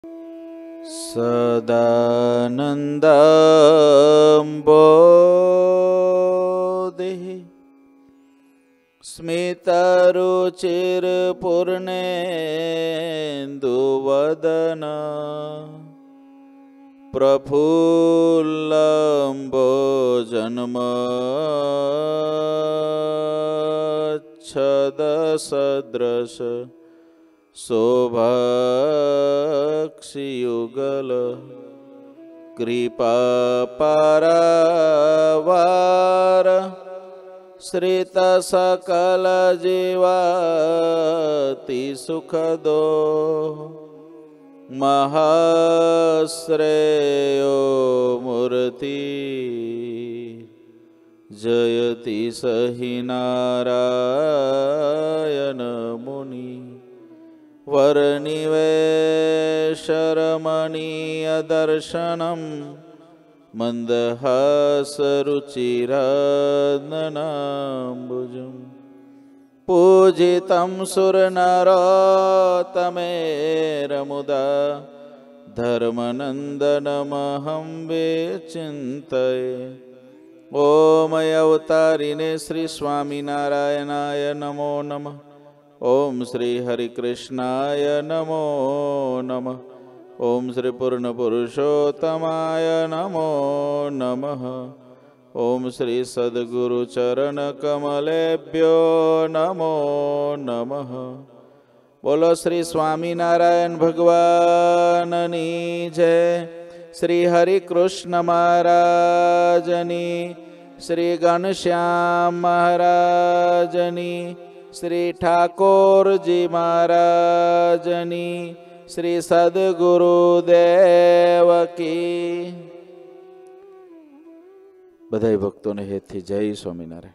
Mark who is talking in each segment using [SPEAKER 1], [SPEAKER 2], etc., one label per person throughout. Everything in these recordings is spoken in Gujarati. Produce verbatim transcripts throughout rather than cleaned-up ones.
[SPEAKER 1] સદાનંદંબોધિ સ્મિતરુચિરપૂર્ણેન્દુવદના પ્રફુલ્લંબોજન્મચ્છદસદૃશ શોભાક્ષિયુગલ કૃપાપારાવાર શ્રિત સકલ જીવાતિ સુખદો મહાશ્રેયો મૂર્તિ જયતિ સહિ નારાયણ મુનિ વર્નિવેશરમણીય દર્શનમ મંદહાસરુચિરાનનાંબુજમ પૂજિતમ સુરનરોત્તમેરમુદા ધર્મનંદનમહં વિચિંતયે. ઓમ અવતારિને શ્રી સ્વામિનારાયણાય નમો નમઃ. ઓમ શ્રી હરિકૃષ્ણાય નમો નમઃ. ઓમ શ્રી પૂર્ણ પુરુષોત્તમાય નમો નમઃ. ઓમ શ્રી સદગુરુ ચરણ કમલેભ્યો નમો નમઃ. બોલો શ્રી સ્વામિનારાયણ ભગવાનની જય. શ્રી હરિકૃષ્ણ મહારાજની, શ્રી ઘનશ્યામ મહારાજની, શ્રી ઠાકોરજી મહારાજની, શ્રી સદગુરુદેવ કી. બધા ભક્તોને હેતથી જય સ્વામિનારાયણ.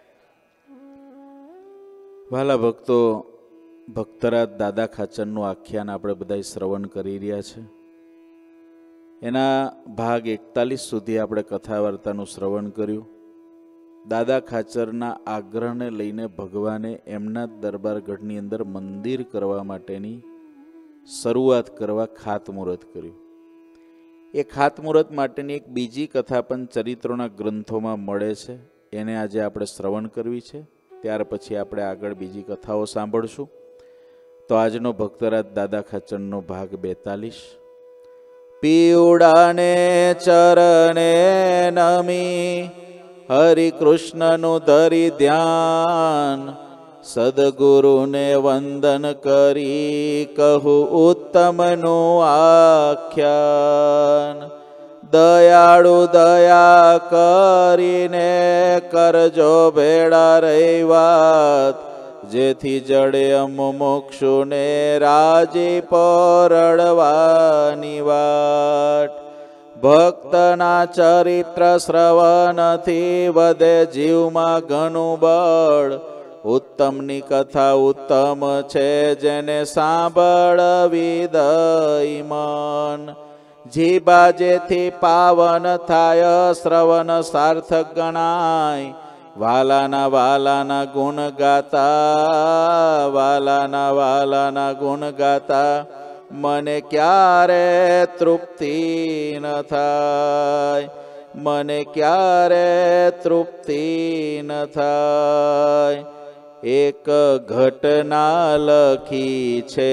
[SPEAKER 1] વાલા ભક્તો, ભક્તરાજ દાદા ખાચરનું આખ્યાન આપણે બધા શ્રવણ કરી રહ્યા છે. એના ભાગ એકતાલીસ સુધી આપણે કથા વાર્તાનું શ્રવણ કર્યું. દાદા ખાચરના આગ્રહને લઈને ભગવાને એમના દરબારગઢની અંદર મંદિર કરવા માટેની શરૂઆત કરવા ખાતમુહૂર્ત કર્યું. એ ખાતમુહૂર્ત માટેની એક બીજી કથા પણ ચરિત્રોના ગ્રંથોમાં મળે છે. એને આજે આપણે શ્રવણ કરવી છે. ત્યાર પછી આપણે આગળ બીજી કથાઓ સાંભળશું. તો આજનો ભક્તરાજ દાદા ખાચરનો ભાગ બેતાલીસ. પીવડાને ચરણે નમી હરિકૃષ્ણનું ધરી ધ્યાન, સદગુરુને વંદન કરી કહું ઉત્તમનું આખ્યાન. દયાળુ દયા કરીને કરજો ભેળા રહી વાત, જેથી જડે મુમુક્ષુને રાજી પરડવાની વાટ. ભક્તના ચરિત્ર શ્રવણથી વધે જીવમાં ઘણું બળ, ઉત્તમની કથા ઉત્તમ છે જેને સાંભળવી દઈ મન. જીભા જેથી પાવન થાય શ્રવણ સાર્થક ગણાય, વાલાના વાલાના ગુણ ગાતા, વાલાના વાલાના ગુણ ગાતા મને ક્યારે તૃપ્તિ ન થાય, મને ક્યારે તૃપ્તિ ન થાય. એક ઘટના લખી છે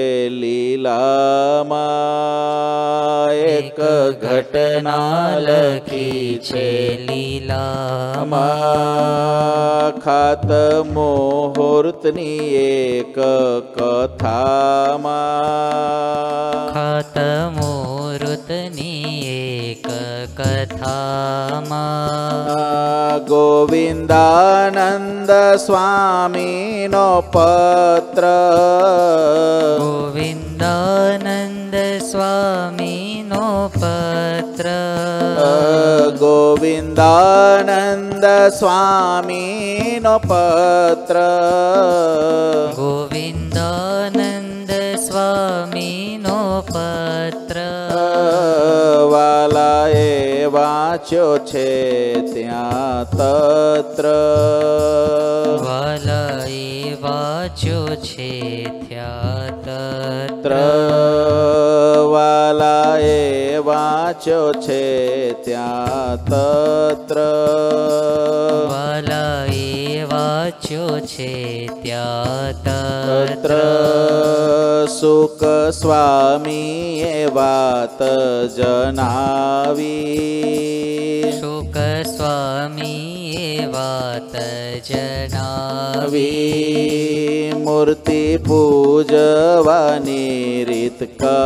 [SPEAKER 1] લીલામાં, એક ઘટના લખી છે લીલામાં. ખાતમુહૂર્તની એક કથામાં, ખાતમુહૂર્તની એક કથામાં. ગોવિંદાનંદ સ્વામીનો પત્ર, ગોવિંદાનંદ સ્વામીનો પત્ર. ગોવિંદાનંદ સ્વામીનો પત્ર, ગોવિંદાનંદ સ્વામીનો પત્ર. વાલાએ વાંચ્યો છે ત્યાં તત્ર, વાલાએ વાંચ્યો છે ત્યાં તત્ર. વા વાંચ્યો છે ત્યાં તત્ર
[SPEAKER 2] વાલા એ વાંચ્યો છે ત્યાં
[SPEAKER 1] તત્ર
[SPEAKER 2] તત્ર
[SPEAKER 1] સુક સ્વામીએ વાત જણાવી
[SPEAKER 2] શુક સ્વામીએ વાત જણાવી
[SPEAKER 1] આવી મૂર્તિ પૂજવાની રીત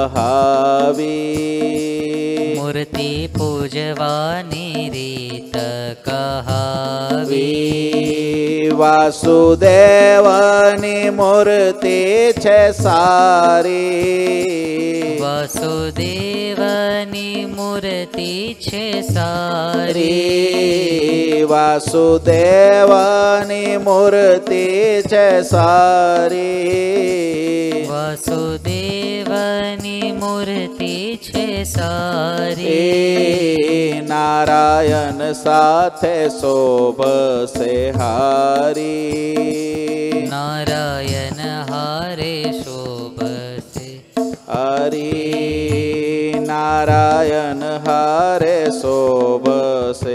[SPEAKER 1] કહાવી
[SPEAKER 2] મૂર્તિ પૂજવાની રીત કહાવી
[SPEAKER 1] વી વાસુદેવની મૂર્તિ છે સારી
[SPEAKER 2] વાસુદેવની મૂર્તિ છે સારી
[SPEAKER 1] રી વાસુદેવની મૂર્તિ છે સારી
[SPEAKER 2] વાસુદેવની મૂર્તિ છે સારી
[SPEAKER 1] એ નારાયણ સાથે શોભસે હારી
[SPEAKER 2] નારાયણ હારે શોભસે
[SPEAKER 1] હરી નારાયણ હારે શોભસે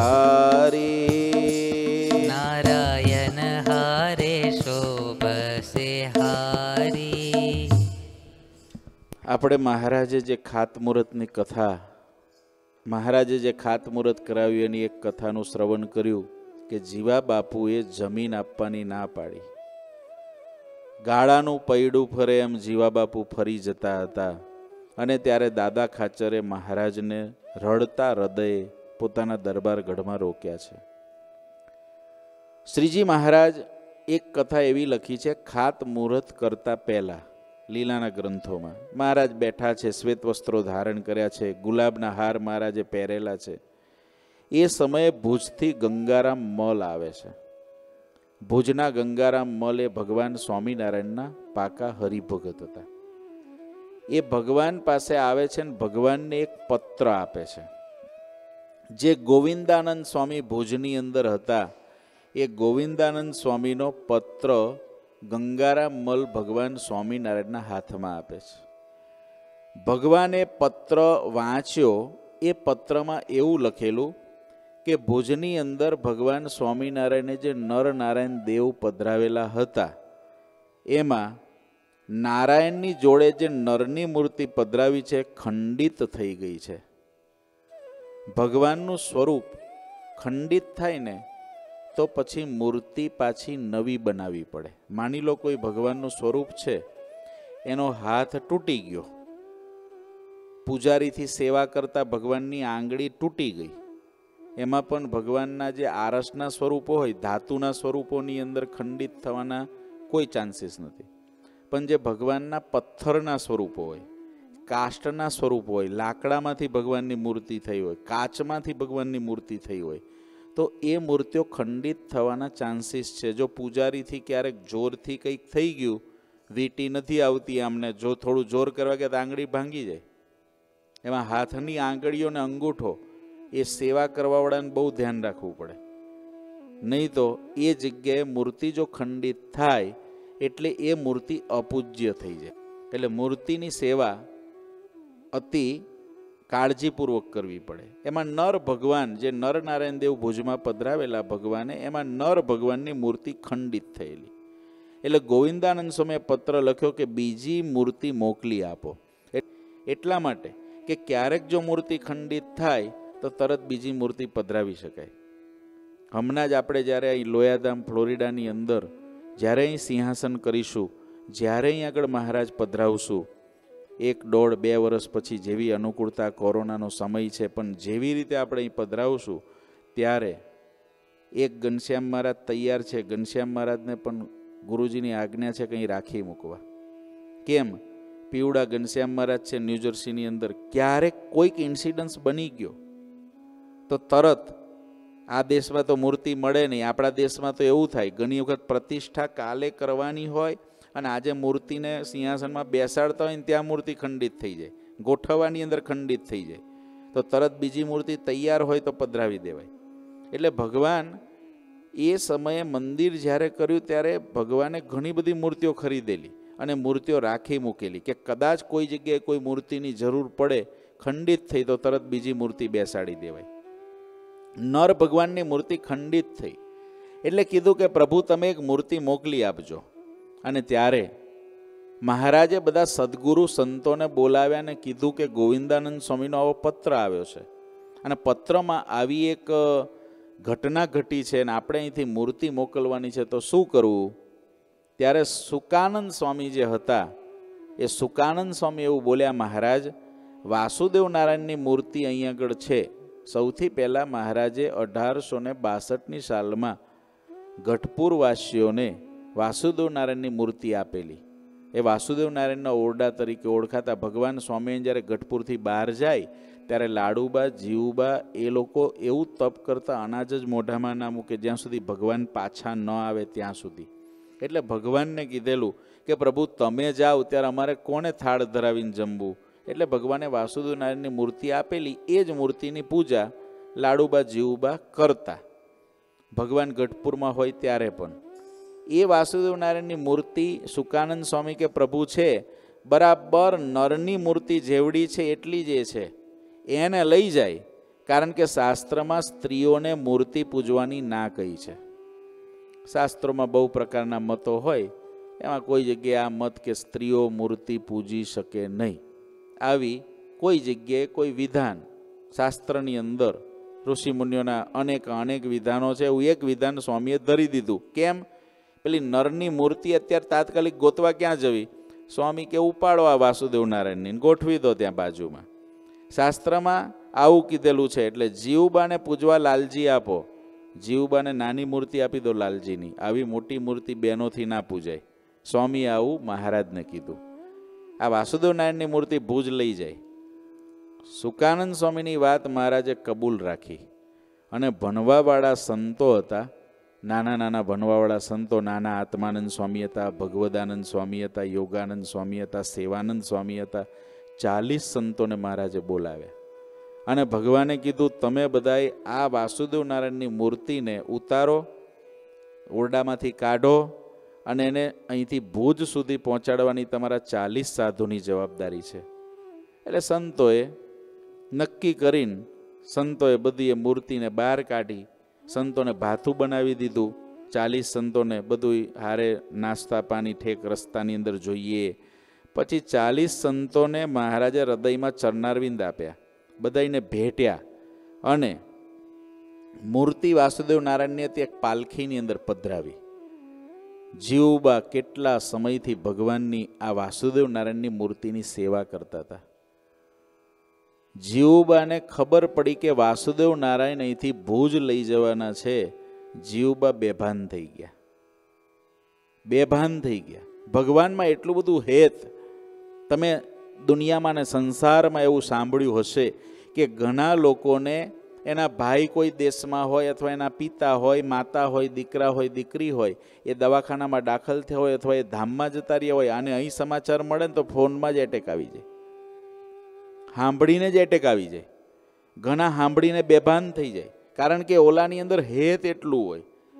[SPEAKER 1] હારી
[SPEAKER 2] નારાયણ હારે શોભસે હારી.
[SPEAKER 1] આપણે મહારાજે જે ખાતમુહૂર્તની કથા મહારાજે જે ખાતમુહૂર્ત કરાવ્યું એની એક કથાનું શ્રવણ કર્યું કે જીવા બાપુએ જમીન આપવાની ના પાડી. ગાળાનું પૈડું ફરે એમ જીવા બાપુ ફરી જતા હતા અને ત્યારે દાદા ખાચરે મહારાજને રડતા હૃદયે પોતાના દરબાર ગઢમાં રોક્યા છે. શ્રીજી મહારાજ એક કથા એવી લખી છે ખાતમુહૂર્ત કરતા પહેલા લીલાના ગ્રંથોમાં. મહારાજ બેઠા છે, શ્વેત વસ્ત્રો ધારણ કર્યા છે, ગુલાબના હાર મહારાજે પહેરેલા છે. એ સમયે ભુજથી ગંગારામ મલ આવે છે. ભુજના ગંગારામ મલ એ ભગવાન સ્વામિનારાયણના પાકા હરિભગત હતા. એ ભગવાન પાસે આવે છે ને ભગવાનને એક પત્ર આપે છે. જે ગોવિંદાનંદ સ્વામી ભુજની અંદર હતા એ ગોવિંદાનંદ સ્વામીનો પત્ર ગંગારામ મલ ભગવાન સ્વામિનારાયણના હાથમાં આપે છે. ભગવાને પત્ર વાંચ્યો. એ પત્રમાં એવું લખેલું કે ભુજની અંદર ભગવાન સ્વામિનારાયણે જે નર નારાયણ દેવ પધરાવેલા હતા એમાં નારાયણની જોડે જે નરની મૂર્તિ પધરાવી છે ખંડિત થઈ ગઈ છે. ભગવાનનું સ્વરૂપ ખંડિત થાય ને તો પછી મૂર્તિ પાછી નવી બનાવવી પડે. માની લો કોઈ ભગવાનનું સ્વરૂપ છે, એનો હાથ તૂટી ગયો, પૂજારીથી સેવા કરતા ભગવાનની આંગળી તૂટી ગઈ. એમાં પણ ભગવાનના જે આરસના સ્વરૂપો હોય, ધાતુના સ્વરૂપોની અંદર ખંડિત થવાના કોઈ ચાન્સીસ નથી. પણ જે ભગવાનના પથ્થરના સ્વરૂપો હોય, કાષ્ટના સ્વરૂપો હોય, લાકડામાંથી ભગવાનની મૂર્તિ થઈ હોય, કાચમાંથી ભગવાનની મૂર્તિ થઈ હોય, તો એ મૂર્તિઓ ખંડિત થવાના ચાન્સીસ છે. જો પૂજારીથી ક્યારેક જોરથી કંઈક થઈ ગયું, વીંટી નથી આવતી આમને, જો થોડું જોર કરવા ગયા તો આંગળી ભાંગી જાય. એમાં હાથની આંગળીઓ ને અંગૂઠો એ સેવા કરવાવાળાને બહુ ધ્યાન રાખવું પડે. નહીં તો એ જગ્યાએ મૂર્તિ જો ખંડિત થાય એટલે એ મૂર્તિ અપૂજ્ય થઈ જાય. એટલે મૂર્તિની સેવા અતિ કાળજીપૂર્વક કરવી પડે. એમાં નર ભગવાન જે નર નારાયણ દેવ ભુજમાં પધરાવેલા ભગવાને એમાં નર ભગવાનની મૂર્તિ ખંડિત થયેલી. એટલે ગોવિંદાનંદ સ્વામીએ પત્ર લખ્યો કે બીજી મૂર્તિ મોકલી આપો. એટલા માટે કે ક્યારેક જો મૂર્તિ ખંડિત થાય તો તરત બીજી મૂર્તિ પધરાવી શકાય. હમણાં જ આપણે જ્યારે અહીં લોયાધામ ફ્લોરિડાની અંદર જ્યારે અહીં સિંહાસન કરીશું, જ્યારે અહીં આગળ મહારાજ પધરાવશું, એક દોઢ બે વર્ષ પછી જેવી અનુકૂળતા, કોરોનાનો સમય છે, પણ જેવી રીતે આપણે અહીં પધરાવશું ત્યારે એક ઘનશ્યામ મહારાજ તૈયાર છે. ઘનશ્યામ મહારાજને પણ ગુરુજીની આજ્ઞા છે કંઈ રાખી મૂકવા. કેમ? પીવડા ઘનશ્યામ મહારાજ છે ન્યૂજર્સીની અંદર. ક્યારેક કોઈક ઇન્સિડન્સ બની ગયો તો તરત આ દેશમાં તો મૂર્તિ મળે નહીં. આપણા દેશમાં તો એવું થાય, ઘણી વખત પ્રતિષ્ઠા કાલે કરવાની હોય અને આજે મૂર્તિને સિંહાસનમાં બેસાડતા હોય ને ત્યાં મૂર્તિ ખંડિત થઈ જાય, ગોઠવવાની અંદર ખંડિત થઈ જાય, તો તરત બીજી મૂર્તિ તૈયાર હોય તો પધરાવી દેવાય. એટલે ભગવાન એ સમયે મંદિર જ્યારે કર્યું ત્યારે ભગવાને ઘણી બધી મૂર્તિઓ ખરીદેલી અને મૂર્તિઓ રાખી મૂકેલી કે કદાચ કોઈ જગ્યાએ કોઈ મૂર્તિની જરૂર પડે, ખંડિત થઈ તો તરત બીજી મૂર્તિ બેસાડી દેવાય. નર ભગવાનની મૂર્તિ ખંડિત થઈ એટલે કીધું કે પ્રભુ તમે એક મૂર્તિ મોકલી આપજો. અને ત્યારે મહારાજે બધા સદગુરુ સંતોને બોલાવ્યા અને કીધું કે ગોવિંદાનંદ સ્વામીનો આવો પત્ર આવ્યો છે અને પત્રમાં આવી એક ઘટના ઘટી છે અને આપણે અહીંથી મૂર્તિ મોકલવાની છે, તો શું કરવું? ત્યારે સુકાનંદ સ્વામી જે હતા એ સુકાનંદ સ્વામી એવું બોલ્યા, મહારાજ વાસુદેવ નારાયણની મૂર્તિ અહીં આગળ છે. સૌથી પહેલાં મહારાજે અઢારસો ને બાસઠની સાલમાં ગઢપુરવાસીઓને વાસુદેવ નારાયણની મૂર્તિ આપેલી. એ વાસુદેવ નારાયણના ઓરડા તરીકે ઓળખાતા ભગવાન સ્વામિનારાયણ જ્યારે ગઢપુરથી બહાર જાય ત્યારે લાડુબા જીવુબા એ લોકો એવું તપ કરતા, અનાજ જ મોઢામાં ના મૂકે જ્યાં સુધી ભગવાન પાછા ન આવે ત્યાં સુધી. એટલે ભગવાનને કીધેલું કે પ્રભુ તમે જાઓ ત્યારે અમારે કોને થાળ ધરાવીને જમવું? એટલે ભગવાને વાસુદેવ નારાયણની મૂર્તિ આપેલી. એ જ મૂર્તિની પૂજા લાડુબા જીવુબા કરતા ભગવાન ગઢપુરમાં હોય ત્યારે. પણ એ વાસુદેવ નારાયણની મૂર્તિ સુકાનંદ સ્વામી કે પ્રભુ છે બરાબર નરની મૂર્તિ જેવડી છે એટલી જ એ છે, એને લઈ જાય. કારણ કે શાસ્ત્રમાં સ્ત્રીઓને મૂર્તિ પૂજવાની ના કહી છે. શાસ્ત્રોમાં બહુ પ્રકારના મતો હોય, એમાં કોઈ જગ્યાએ આ મત કે સ્ત્રીઓ મૂર્તિ પૂજી શકે નહીં, આવી કોઈ જગ્યાએ કોઈ વિધાન શાસ્ત્રની અંદર ઋષિમુનિઓના અનેક અનેક વિધાનો છે. એવું એક વિધાન સ્વામીએ ધરી દીધું. કેમ? પેલી નરની મૂર્તિ અત્યારે તાત્કાલિક ગોતવા ક્યાં જવી? સ્વામી કે ઉપાડો આ વાસુદેવ નારાયણની, ગોઠવી દો ત્યાં બાજુમાં. શાસ્ત્રમાં આવું કીધેલું છે. એટલે જીવબાને પૂજવા લાલજી આપો, જીવબાને નાની મૂર્તિ આપી દો લાલજીની. આવી મોટી મૂર્તિ બહેનોથી ના પૂજાય. સ્વામીએ આવું મહારાજને કીધું. આ વાસુદેવ નારાયણની મૂર્તિ ભુજ લઈ જાય. સુકાનંદ સ્વામીની વાત મહારાજે કબૂલ રાખી અને ભણવાવાળા સંતો હતા, નાના નાના ભણવાવાળા સંતો, નાના આત્માનંદ સ્વામી હતા, ભગવદાનંદ સ્વામી હતા, યોગાનંદ સ્વામી હતા, સેવાનંદ સ્વામી હતા. ચાલીસ સંતોને મહારાજે બોલાવ્યા અને ભગવાને કીધું તમે બધાએ આ વાસુદેવ નારાયણની મૂર્તિને ઉતારો, ઓરડામાંથી કાઢો અને એને અહીંથી ભુજ સુધી પહોંચાડવાની તમારા ચાલીસ સાધુની જવાબદારી છે. એટલે સંતોએ નક્કી કરીને સંતોએ બધી એ મૂર્તિને બહાર કાઢી, સંતોને ભાથું બનાવી દીધું. ચાલીસ સંતોને બધું હારે નાસ્તા પાણી ઠેક રસ્તાની અંદર જોઈએ. પછી ચાલીસ સંતોને મહારાજે હૃદયમાં ચરણારવિંદ આપ્યા, બધાને ભેટ્યા અને મૂર્તિ વાસુદેવ નારાયણની હતી એક પાલખીની અંદર પધરાવી. જીવુબા કેટલા સમયથી ભગવાનની આ વાસુદેવ નારાયણની મૂર્તિની સેવા કરતા હતા. જીવુબાને ખબર પડી કે વાસુદેવ નારાયણ અહીંથી ભુજ લઈ જવાના છે. જીવુબા બેભાન થઈ ગયા, બેભાન થઈ ગયા. ભગવાનમાં એટલું બધું હેત. તમે દુનિયામાં ને સંસારમાં એવું સાંભળ્યું હશે કે ઘણા લોકોને એના ભાઈ કોઈ દેશમાં હોય અથવા એના પિતા હોય, માતા હોય, દીકરા હોય, દીકરી હોય, એ દવાખાનામાં દાખલ થયા હોય અથવા એ ધામમાં જતા રહ્યા હોય અને અહીં સમાચાર મળે ને તો ફોનમાં જ એટેક આવી જાય, સાંભળીને જ એટેક આવી જાય. ઘણા સાંભળીને બેભાન થઈ જાય, કારણ કે ઓલાની અંદર હેત એટલું હોય.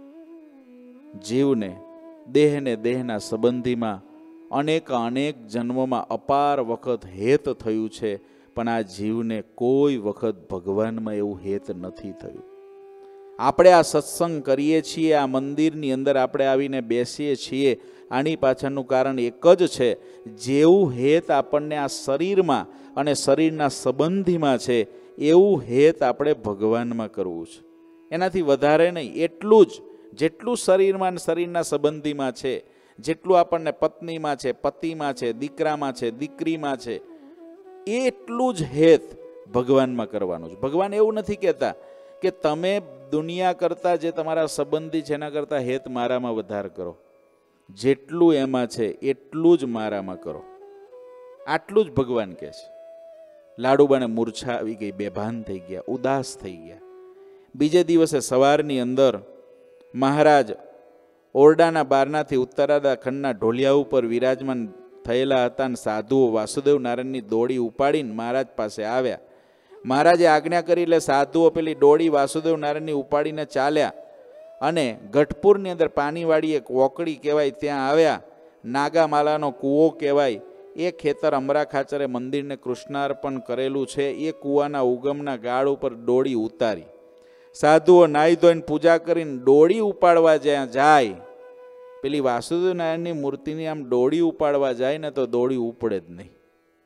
[SPEAKER 1] જીવને દેહને દેહના સંબંધીમાં અનેક અનેક જન્મોમાં અપાર વખત હેત થયું છે, પણ આ જીવને કોઈ વખત ભગવાનમાં એવું હેત નથી થયું. આપણે આ સત્સંગ કરીએ છીએ, આ મંદિરની અંદર આપણે આવીને બેસીએ છીએ, આની પાછળનું કારણ એક જ છે, જેવું હેત આપણને આ શરીરમાં અને શરીરના સંબંધીમાં છે એવું હેત આપણે ભગવાનમાં કરવું છે. એનાથી વધારે નહીં. એટલું જ જેટલું શરીરમાં અને શરીરના સંબંધીમાં છે, જેટલું આપણને પત્નીમાં છે, પતિમાં છે, દીકરામાં છે, દીકરીમાં છે, એટલું જ હેત ભગવાનમાં કરવાનું છે. ભગવાન એવું નથી કહેતા કે તમે દુનિયા કરતાં જે તમારા સંબંધી છે એના કરતાં હેત મારામાં વધારે કરો. જેટલું એમાં છે એટલું જ મારામાં કરો. આટલું જ ભગવાન કહે છે. લાડુબાને મૂર્છા આવી ગઈ, બેભાન થઈ ગયા, ઉદાસ થઈ ગયા. બીજે દિવસે સવારની અંદર મહારાજ ઓરડાના બારનાથી ઉત્તરાદા ખંડના ઢોલિયા ઉપર વિરાજમાન થયેલા હતા અને સાધુઓ વાસુદેવ નારાયણની દોડી ઉપાડીને મહારાજ પાસે આવ્યા. મહારાજે આજ્ઞા કરી એટલે સાધુઓ પેલી દોડી વાસુદેવ નારાયણની ઉપાડીને ચાલ્યા અને ગઢપુરની અંદર પાણીવાળી એક વોકડી કહેવાય ત્યાં આવ્યા. નાગામાલાનો કૂવો કહેવાય એ ખેતર અમરા ખાચરે મંદિરને કૃષ્ણાર્પણ કરેલું છે, એ કૂવાના ઉગમના ગાળ ઉપર ડોળી ઉતારી. સાધુઓ નાહી ધોઈને પૂજા કરીને ડોળી ઉપાડવા જ્યાં જાય, પેલી વાસુદેવ નારાયણની મૂર્તિની આમ ડોળી ઉપાડવા જાય ને તો ડોળી ઉપડે જ નહીં.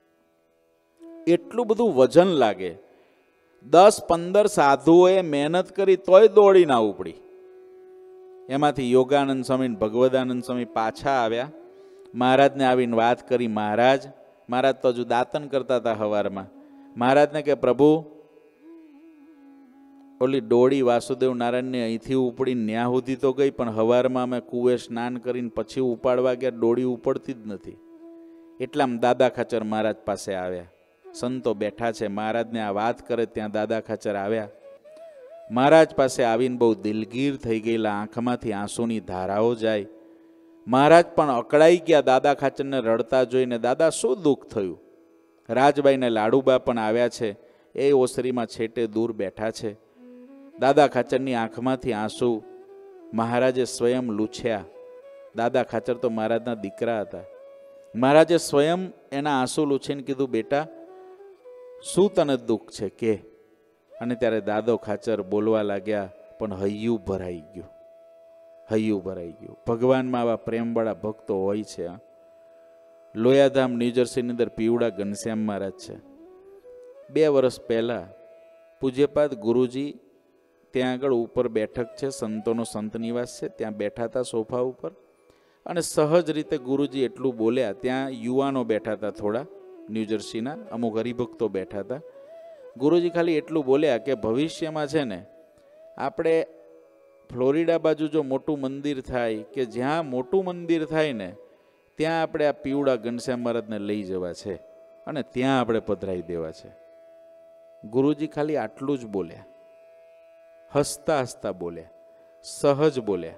[SPEAKER 1] એટલું બધું વજન લાગે. દસ પંદર સાધુઓએ મહેનત કરી તોય દોડી ના ઉપડી. એમાંથી યોગાનંદ સ્વામી ભગવદાનંદ સ્વામી પાછા આવ્યા. મહારાજને આવીને વાત કરી. મહારાજ મહારાજ તો હજુ દાતન કરતા હતા હવારમાં. મહારાજને કે પ્રભુ, ઓલી ડોળી વાસુદેવ નારાયણને અહીંથી ઉપડીને ન્યા સુધી તો ગઈ, પણ હવારમાં અમે કુએ સ્નાન કરીને પછી ઉપાડવા ગયા, ડોળી ઉપડતી જ નથી. એટલામાં દાદા ખાચર મહારાજ પાસે આવ્યા. સંતો બેઠા છે, મહારાજને આ વાત કરે ત્યાં દાદા ખાચર આવ્યા. મહારાજ પાસે આવીને બહુ દિલગીર થઈ ગયેલા, આંખમાંથી આંસુની ધારાઓ જાય. મહારાજ પણ અકળાઈ ગયા દાદા ખાચરને રડતા જોઈને. દાદા, શું દુઃખ થયું? રાજબાઈને લાડુબા પણ આવ્યા છે, એ ઓસરીમાં છેટે દૂર બેઠા છે. દાદા ખાચરની આંખમાંથી આંસુ મહારાજે સ્વયં લૂછ્યા. દાદા ખાચર તો મહારાજના દીકરા હતા. મહારાજે સ્વયં એના આંસુ લૂછીને કીધું, બેટા શું તને દુઃખ છે કે? અને ત્યારે દાદો ખાચર બોલવા લાગ્યા, પણ હૈયું ભરાઈ ગયું, હૈયું ભરાઈ ગયું. ભગવાનમાં આવા પ્રેમવાળા ભક્તો હોય છે. લોયાધામ ન્યૂજર્સીની અંદર પીવડા ઘનશ્યામ મહારાજ છે. બે વર્ષ પહેલા પૂજ્યપાદ ગુરુજી ત્યાં આગળ ઉપર બેઠક છે, સંતોનો સંત નિવાસ છે, ત્યાં બેઠા હતા સોફા ઉપર. અને સહજ રીતે ગુરુજી એટલું બોલ્યા. ત્યાં યુવાનો બેઠા હતા, થોડા ન્યૂજર્સીના અમુક હરિભક્તો બેઠા હતા. ગુરુજી ખાલી એટલું બોલ્યા કે ભવિષ્યમાં છે ને, આપણે ફ્લોરિડા બાજુ જો મોટું મંદિર થાય, કે જ્યાં મોટું મંદિર થાય ને ત્યાં આપણે આ પીવડા ઘનશ્યામ મહારાજને લઈ જવા છે અને ત્યાં આપણે પધરાઈ દેવા છે. ગુરુજી ખાલી આટલું જ બોલ્યા, હસતા હસતા બોલ્યા, સહજ બોલ્યા.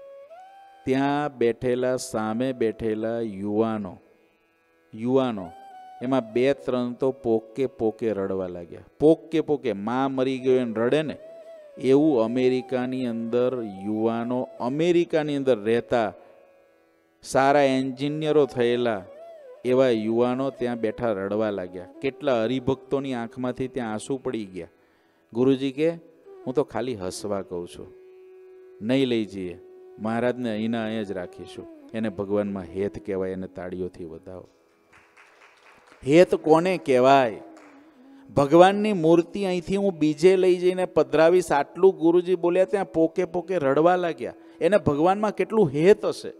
[SPEAKER 1] ત્યાં બેઠેલા, સામે બેઠેલા યુવાનો યુવાનો એમાં બે ત્રણ તો પોકે પોકે રડવા લાગ્યા. પોકે પોકે, માં મરી ગયો એને રડે ને એવું અમેરિકાની અંદર યુવાનો, અમેરિકાની અંદર રહેતા સારા એન્જિનિયરો થયેલા એવા યુવાનો ત્યાં બેઠા રડવા લાગ્યા. કેટલા હરિભક્તોની આંખમાંથી ત્યાં આંસુ પડી ગયા. ગુરુજી કે, હું તો ખાલી હસવા કહું છું, નહીં લઈ જઈએ, મહારાજને અહીંના અહીં જ રાખીશું. એને ભગવાનમાં હેત કહેવાય, એને તાળીઓથી વધાવો. હેત કોને કહેવાય? ભગવાનની મૂર્તિ અહીંથી હું બીજે લઈ જઈને પધરાવીશ, આટલું ગુરુજી બોલ્યા. ત્યાં પોકે પોકે રડવા લાગ્યા. એને ભગવાનમાં કેટલું હેત હશે.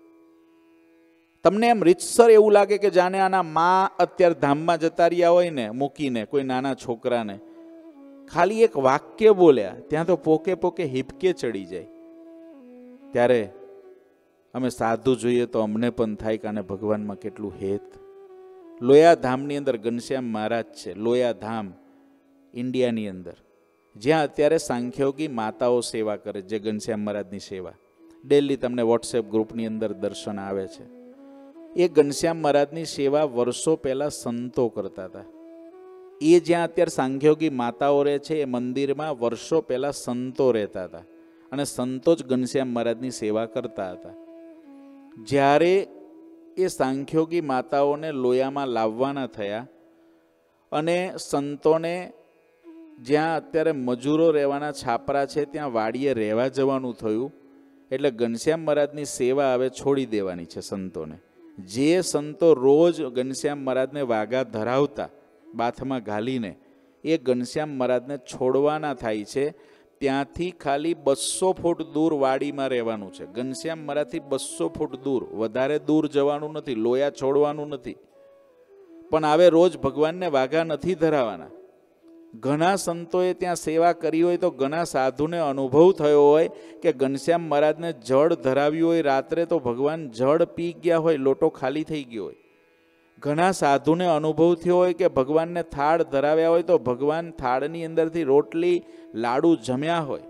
[SPEAKER 1] તમને એમ રીતસર એવું લાગે કે જાણે આના માં અત્યારે ધામમાં જતા રહ્યા હોય ને, મૂકીને કોઈ નાના છોકરાને, ખાલી એક વાક્ય બોલ્યા ત્યાં તો પોકે પોકે હિપકે ચડી જાય. ત્યારે અમે સાધુ જોઈએ તો અમને પણ થાય કે આને ભગવાનમાં કેટલું હેત. લોયાધામની અંદર ઘનશ્યામ મહારાજ છે. લોયાધામ ઇન્ડિયાની અંદર, જ્યાં અત્યારે સાંખ્યોગી માતાઓ સેવા કરે, જે ઘનશ્યામ મહારાજની સેવા ડેલી તમને વોટ્સએપ ગ્રુપની અંદર દર્શન આવે છે. એ ઘનશ્યામ મહારાજની સેવા વર્ષો પહેલા સંતો કરતા હતા. એ જ્યાં અત્યારે સાંખ્યોગી માતાઓ રહે છે, એ મંદિરમાં વર્ષો પહેલા સંતો રહેતા હતા અને સંતો જ ઘનશ્યામ મહારાજની સેવા કરતા હતા. જ્યારે એ સાંખ્યોગી માતાઓને લોયામાં લાવવાના થયા અને સંતોને જ્યાં અત્યારે મજૂરો રહેવાના છાપરા છે ત્યાં વાડીએ રહેવા જવાનું થયું, એટલે ઘનશ્યામ મહારાજની સેવા હવે છોડી દેવાની છે સંતોને. જે સંતો રોજ ઘનશ્યામ મહારાજને વાઘા ધરાવતા બાથમાં ઘાલીને, એ ઘનશ્યામ મહારાજને છોડવાના થાય છે. ત્યાંથી ખાલી બસો ફૂટ દૂર વાડીમાં રહેવાનું છે. ઘનશ્યામ મહારાજથી બસો ફૂટ દૂર, વધારે દૂર જવાનું નથી, લોયા છોડવાનું નથી. પણ હવે રોજ ભગવાનને વાઘા નથી ધરાવાના. ઘણા સંતોએ ત્યાં સેવા કરી હોય તો ઘણા સાધુને અનુભવ થયો હોય કે ઘનશ્યામ મહારાજને જળ ધરાવ્યું હોય, રાત્રે તો ભગવાન જળ પી ગયા હોય, લોટો ખાલી થઈ ગયો હોય. ઘણા સાધુને અનુભવ થયો હોય કે ભગવાનને થાળ ધરાવ્યા હોય તો ભગવાન થાળની અંદરથી રોટલી લાડુ જમ્યા હોય.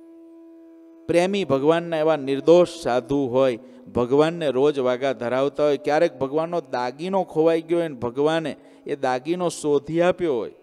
[SPEAKER 1] પ્રેમી ભગવાનના એવા નિર્દોષ સાધુ હોય, ભગવાનને રોજ વાઘા ધરાવતા હોય. ક્યારેક ભગવાનનો દાગીનો ખોવાઈ ગયો હોય ને ભગવાને એ દાગીનો શોધી આપ્યો હોય.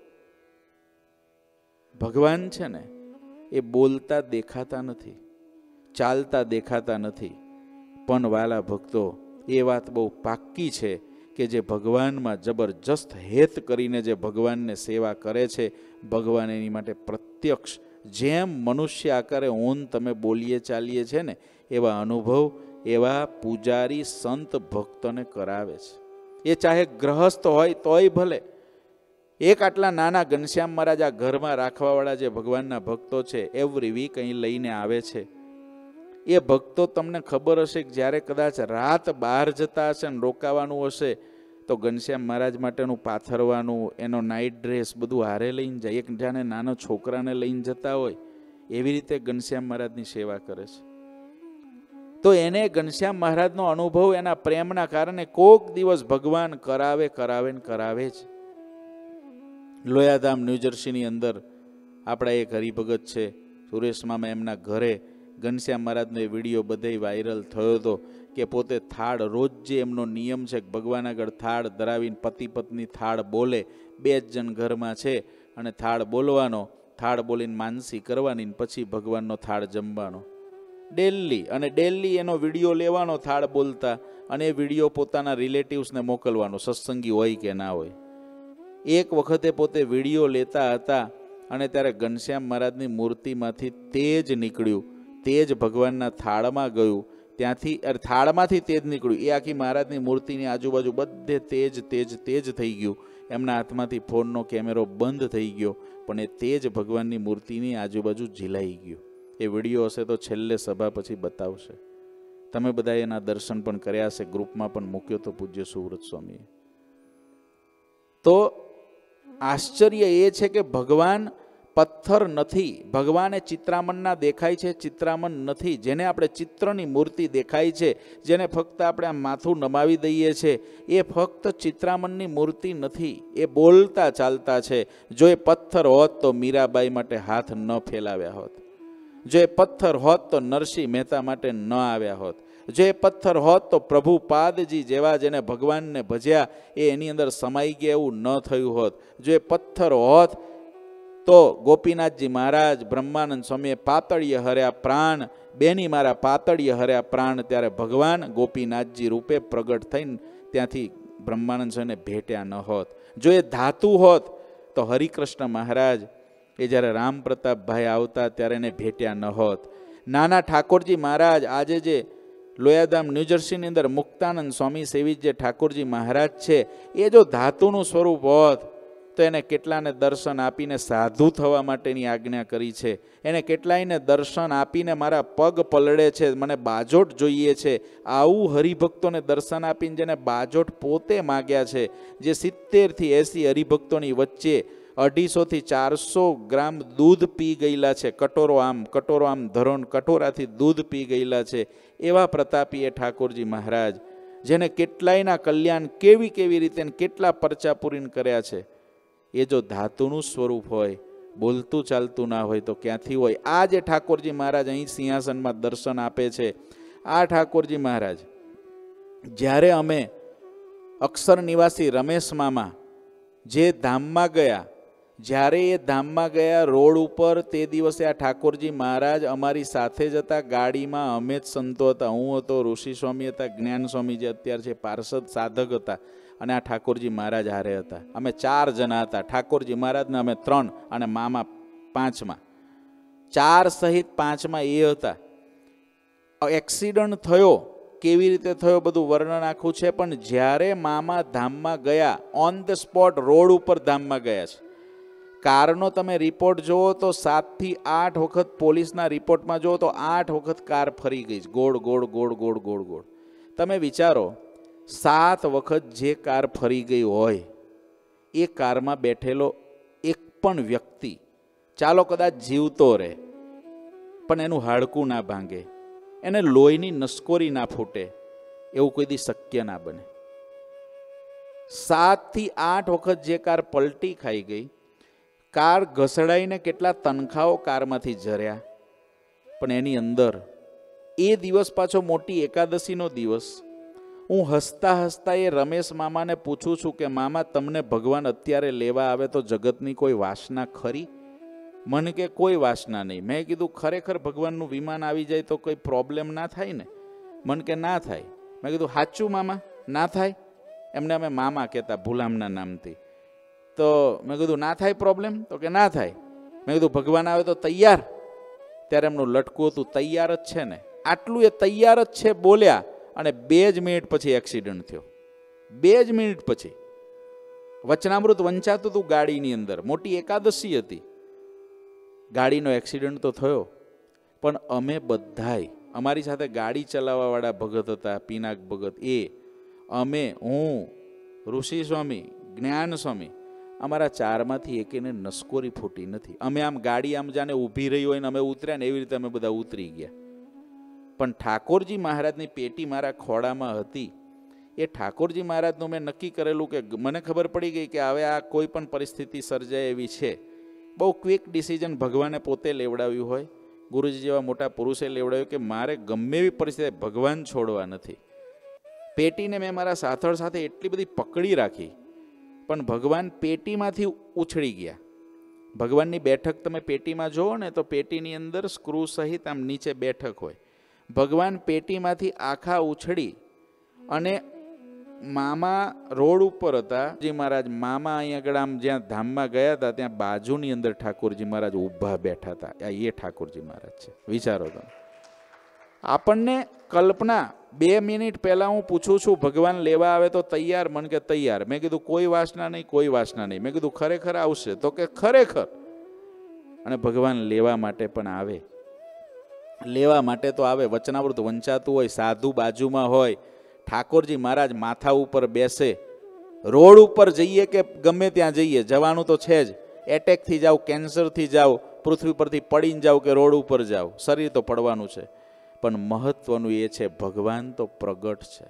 [SPEAKER 1] ભગવાન છે ને એ બોલતા દેખાતા નથી, ચાલતા દેખાતા નથી, પણ વાલા ભક્તો, એ વાત બહુ પાક્કી છે કે જે ભગવાનમાં જબરજસ્ત હેત કરીને જે ભગવાનને સેવા કરે છે, ભગવાન એની માટે પ્રત્યક્ષ જેમ મનુષ્ય આકારે ઊન તમે બોલીએ ચાલીએ છે ને એવા અનુભવ એવા પૂજારી સંત ભક્તોને કરાવે છે. એ ચાહે ગ્રહસ્થ હોય તોય ભલે. એક આટલા નાના ઘનશ્યામ મહારાજ આ ઘરમાં રાખવાવાળા જે ભગવાનના ભક્તો છે એવરી વીક અહીં લઈને આવે છે. એ ભક્તો તમને ખબર હશે કે જ્યારે કદાચ રાત બહાર જતા હશે ને રોકાવાનું હશે તો ઘનશ્યામ મહારાજ માટેનું પાથરવાનું, એનો નાઇટ ડ્રેસ બધું હારે લઈને જાય. એક જાણે નાનો છોકરાને લઈને જતા હોય એવી રીતે ઘનશ્યામ મહારાજની સેવા કરે છે. તો એને ઘનશ્યામ મહારાજનો અનુભવ એના પ્રેમના કારણે કોક દિવસ ભગવાન કરાવે કરાવે ને કરાવે જ. લોયાધામ ન્યૂજર્સીની અંદર આપણા એક હરિભગત છે સુરેશ મામા, એમના ઘરે ઘનશ્યામ મહારાજનો એ વિડીયો બધે વાયરલ થયો હતો કે પોતે થાળ, રોજ જે એમનો નિયમ છે કે ભગવાન આગળ થાળ ધરાવીને પતિ પત્ની થાળ બોલે, બે જ જણ ઘરમાં છે અને થાળ બોલવાનો, થાળ બોલીને માનસી કરવાની પછી ભગવાનનો થાળ જમવાનો ડેલી. અને ડેલી એનો વિડીયો લેવાનો થાળ બોલતા અને એ વિડીયો પોતાના રિલેટિવ્સને મોકલવાનો, સત્સંગી હોય કે ના હોય. એક વખતે પોતે વિડીયો લેતા હતા અને ત્યારે ઘનશ્યામ મહારાજની મૂર્તિમાંથી તેજ નીકળ્યું, તેજ ભગવાનના થાળમાં ગયું, ત્યાંથી થાળમાંથી તેજ નીકળ્યું, એ આખી મહારાજની મૂર્તિની આજુબાજુ બધે તેજ તેજ તેજ થઈ ગયું. એમના હાથમાંથી ફોનનો કેમેરો બંધ થઈ ગયો પણ એ તેજ ભગવાનની મૂર્તિની આજુબાજુ ઝીલાઈ ગયું. એ વિડીયો હશે તો છેલ્લે સભા પછી બતાવશે. તમે બધા એના દર્શન પણ કર્યા હશે, ગ્રુપમાં પણ મૂક્યો તો પૂજ્ય સુવ્રત સ્વામીએ. તો આશ્ચર્ય એ છે કે ભગવાન પથ્થર નથી, ભગવાન એ ચિત્રામણના દેખાય છે, ચિત્રામણ નથી. જેને આપણે ચિત્રની મૂર્તિ દેખાય છે, જેને ફક્ત આપણે આ માથું નમાવી દઈએ છીએ, એ ફક્ત ચિત્રામણની મૂર્તિ નથી, એ બોલતા ચાલતા છે. જો એ પથ્થર હોત તો મીરાબાઈ માટે હાથ ન ફેલાવ્યા હોત, જો એ પથ્થર હોત તો નરસિંહ મહેતા માટે ન આવ્યા હોત, જો એ પથ્થર હોત તો પ્રભુપાદજી જેવા જેને ભગવાનને ભજ્યા એ એની અંદર સમાઈ ગયા એવું ન થયું હોત, જો એ પથ્થર હોત તો ગોપીનાથજી મહારાજ, બ્રહ્માનંદ સ્વામીએ પાતળીએ હર્યા પ્રાણ, બેની મારા પાતળીએ હર્યા પ્રાણ, ત્યારે ભગવાન ગોપીનાથજી રૂપે પ્રગટ થઈને ત્યાંથી બ્રહ્માનંદ સ્વામીને ભેટ્યા ન હોત. જો એ ધાતુ હોત તો હરિકૃષ્ણ મહારાજ એ જ્યારે રામ પ્રતાપભાઈ આવતા ત્યારે એને ભેટ્યા ન હોત. નાના ઠાકોરજી મહારાજ આજે જે લોયાધામ ન્યૂજર્સીની અંદર મુક્તાનંદ સ્વામી સેવિત જે ઠાકોરજી મહારાજ છે એ જો ધાતુનું સ્વરૂપ હોત તો એને કેટલાને દર્શન આપીને સાધુ થવા માટેની આજ્ઞા કરી છે. એને કેટલાયને દર્શન આપીને મારા પગ પલળે છે, મને બાજોટ જોઈએ છે, આવું હરિભક્તોને દર્શન આપીને જેને બાજોટ પોતે માગ્યા છે, જે સિત્તેરથી એંસી હરિભક્તોની વચ્ચે અઢીસોથી ચારસો ગ્રામ દૂધ પી ગયેલા છે, કટોરો આમ કટોરો આમ ધરોણ કટોરાથી દૂધ પી ગયેલા છે, એવા પ્રતાપી એ ઠાકોરજી મહારાજ જેને કેટલાયના કલ્યાણ કેવી કેવી રીતે કેટલા પરચા પૂરીને કર્યા છે, એ જો ધાતુનું સ્વરૂપ હોય, બોલતું ચાલતું ના હોય તો ક્યાંથી હોય? આ જે ઠાકોરજી મહારાજ અહીં સિંહાસનમાં દર્શન આપે છે, આ ઠાકોરજી મહારાજ જ્યારે અમે અક્ષર નિવાસી રમેશ મામા જે ધામમાં ગયા, જ્યારે એ ધામમાં ગયા રોડ ઉપર તે દિવસે આ ઠાકોરજી મહારાજ અમારી સાથે જ હતા, ગાડીમાં અમે જ સંતો હતા, હું હતો, ઋષિ સ્વામી હતા, જ્ઞાન સ્વામી જે અત્યારે છે પાર્ષદ સાધક હતા, અને આ ઠાકોરજી મહારાજ હારે હતા. અમે ચાર જણા હતા, ઠાકોરજી મહારાજને અમે ત્રણ અને મામા પાંચમાં, ચાર સહિત પાંચમાં એ હતા. એક્સિડન્ટ થયો, કેવી રીતે થયો બધું વર્ણન આખું છે, પણ જ્યારે મામા ધામમાં ગયા ઓન ધ સ્પોટ રોડ ઉપર ધામમાં ગયા છે. કારનો તમે રિપોર્ટ જુઓ તો સાતથી આઠ વખત, પોલીસના રિપોર્ટમાં જુઓ તો આઠ વખત કાર ફરી ગઈ, ગોળ ગોળ ગોળ ગોળ ગોળ ગોળ. તમે વિચારો, સાત વખત જે કાર ફરી ગઈ હોય એ કારમાં બેઠેલો એક પણ વ્યક્તિ ચાલો કદાચ જીવતો રહે પણ એનું હાડકું ના ભાંગે, એને લોહીની નસકોરી ના ફૂટે, એવું કોઈ દી શક્ય ના બને. સાત થી આઠ વખત જે કાર પલટી ખાઈ ગઈ, કાર ઘસડાઈને કેટલા તનખાઓ કારમાંથી ઝર્યા, પણ એની અંદર એ દિવસ પાછો મોટી એકાદશીનો દિવસ. હું હસતા હસતા એ રમેશ મામાને પૂછું છું કે મામા તમને ભગવાન અત્યારે લેવા આવે તો જગતની કોઈ વાસના ખરી? મને કે કોઈ વાસના નહીં. મેં કીધું ખરેખર ભગવાનનું વિમાન આવી જાય તો કોઈ પ્રોબ્લેમ ના થાય ને? મને કે ના થાય. મેં કીધું સાચું મામા ના થાય? એમને અમે મામા કહેતા ભૂલામના નામથી. તો મેં કીધું ના થાય પ્રોબ્લેમ? તો કે ના થાય. મેં કીધું ભગવાન આવે તો તૈયાર? ત્યારે એમનું લટકું હતું તૈયાર જ છે ને. આટલું એ તૈયાર જ છે બોલ્યા અને બે જ મિનિટ પછી એક્સિડન્ટ થયો. બે જ મિનિટ પછી વચનામૃત વંચાતું હતું ગાડીની અંદર, મોટી એકાદશી હતી. ગાડીનો એક્સિડન્ટ તો થયો, પણ અમે બધાય, અમારી સાથે ગાડી ચલાવવાવાળા ભગત હતા, પિનાક ભગત, એ અમે, હું, ઋષિ સ્વામી, જ્ઞાન સ્વામી, અમારા ચારમાંથી એકેને નસકોરી ફૂટી નથી. અમે આમ ગાડી આમ જાણે ઊભી રહી હોય ને અમે ઉતર્યા ને એવી રીતે અમે બધા ઉતરી ગયા. પણ ઠાકોરજી મહારાજની પેટી મારા ખોળામાં હતી. એ ઠાકોરજી મહારાજનું મેં નક્કી કરેલું કે મને ખબર પડી ગઈ કે હવે આ કોઈ પણ પરિસ્થિતિ સર્જાય એવી છે. બહુ ક્વિક ડિસિઝન ભગવાને પોતે લેવડાવ્યું હોય, ગુરુજી જેવા મોટા પુરુષે લેવડાવ્યું કે મારે ગમે એવી પરિસ્થિતિ ભગવાન છોડવા નથી. પેટીને મેં મારા સાથળ સાથે એટલી બધી પકડી રાખી, પણ ભગવાન પેટીમાંથી ઉછળી ગયા. ભગવાનની બેઠક તમે પેટીમાં જુઓ ને તો પેટીની અંદર સ્ક્રૂ સહિત આમ નીચે બેઠક હોય. ભગવાન પેટીમાંથી આખા ઉછળી અને મામા રોડ ઉપર હતા. જી મહારાજ મામા અહીંયા આગળ આમ જ્યાં ધામમાં ગયા હતા ત્યાં બાજુની અંદર ઠાકોરજી મહારાજ ઊભા બેઠા હતા. આ એ ઠાકોરજી મહારાજ છે. વિચારો તમે. આપણને કલ્પના, બે મિનિટ પહેલા હું પૂછું છું ભગવાન લેવા આવે તો તૈયાર? મન કે તૈયાર. મેં કીધું કોઈ વાસના નહીં, કોઈ વાસના નહીં. મેં કીધું ખરેખર આવશે? તો કે ખરેખર. અને ભગવાન લેવા માટે પણ આવે. લેવા માટે તો આવે. વચનામૃત વંચાતું હોય, સાધુ બાજુમાં હોય, ઠાકોરજી મહારાજ માથા ઉપર બેસે. રોડ ઉપર જઈએ કે ગમે ત્યાં જઈએ, જવાનું તો છે જ. એટેકથી જાઓ, કેન્સરથી જાઓ, પૃથ્વી પરથી પડીને જાઓ કે રોડ ઉપર જાઓ, શરીર તો પડવાનું છે. પણ મહત્વનું એ છે ભગવાન તો પ્રગટ છે.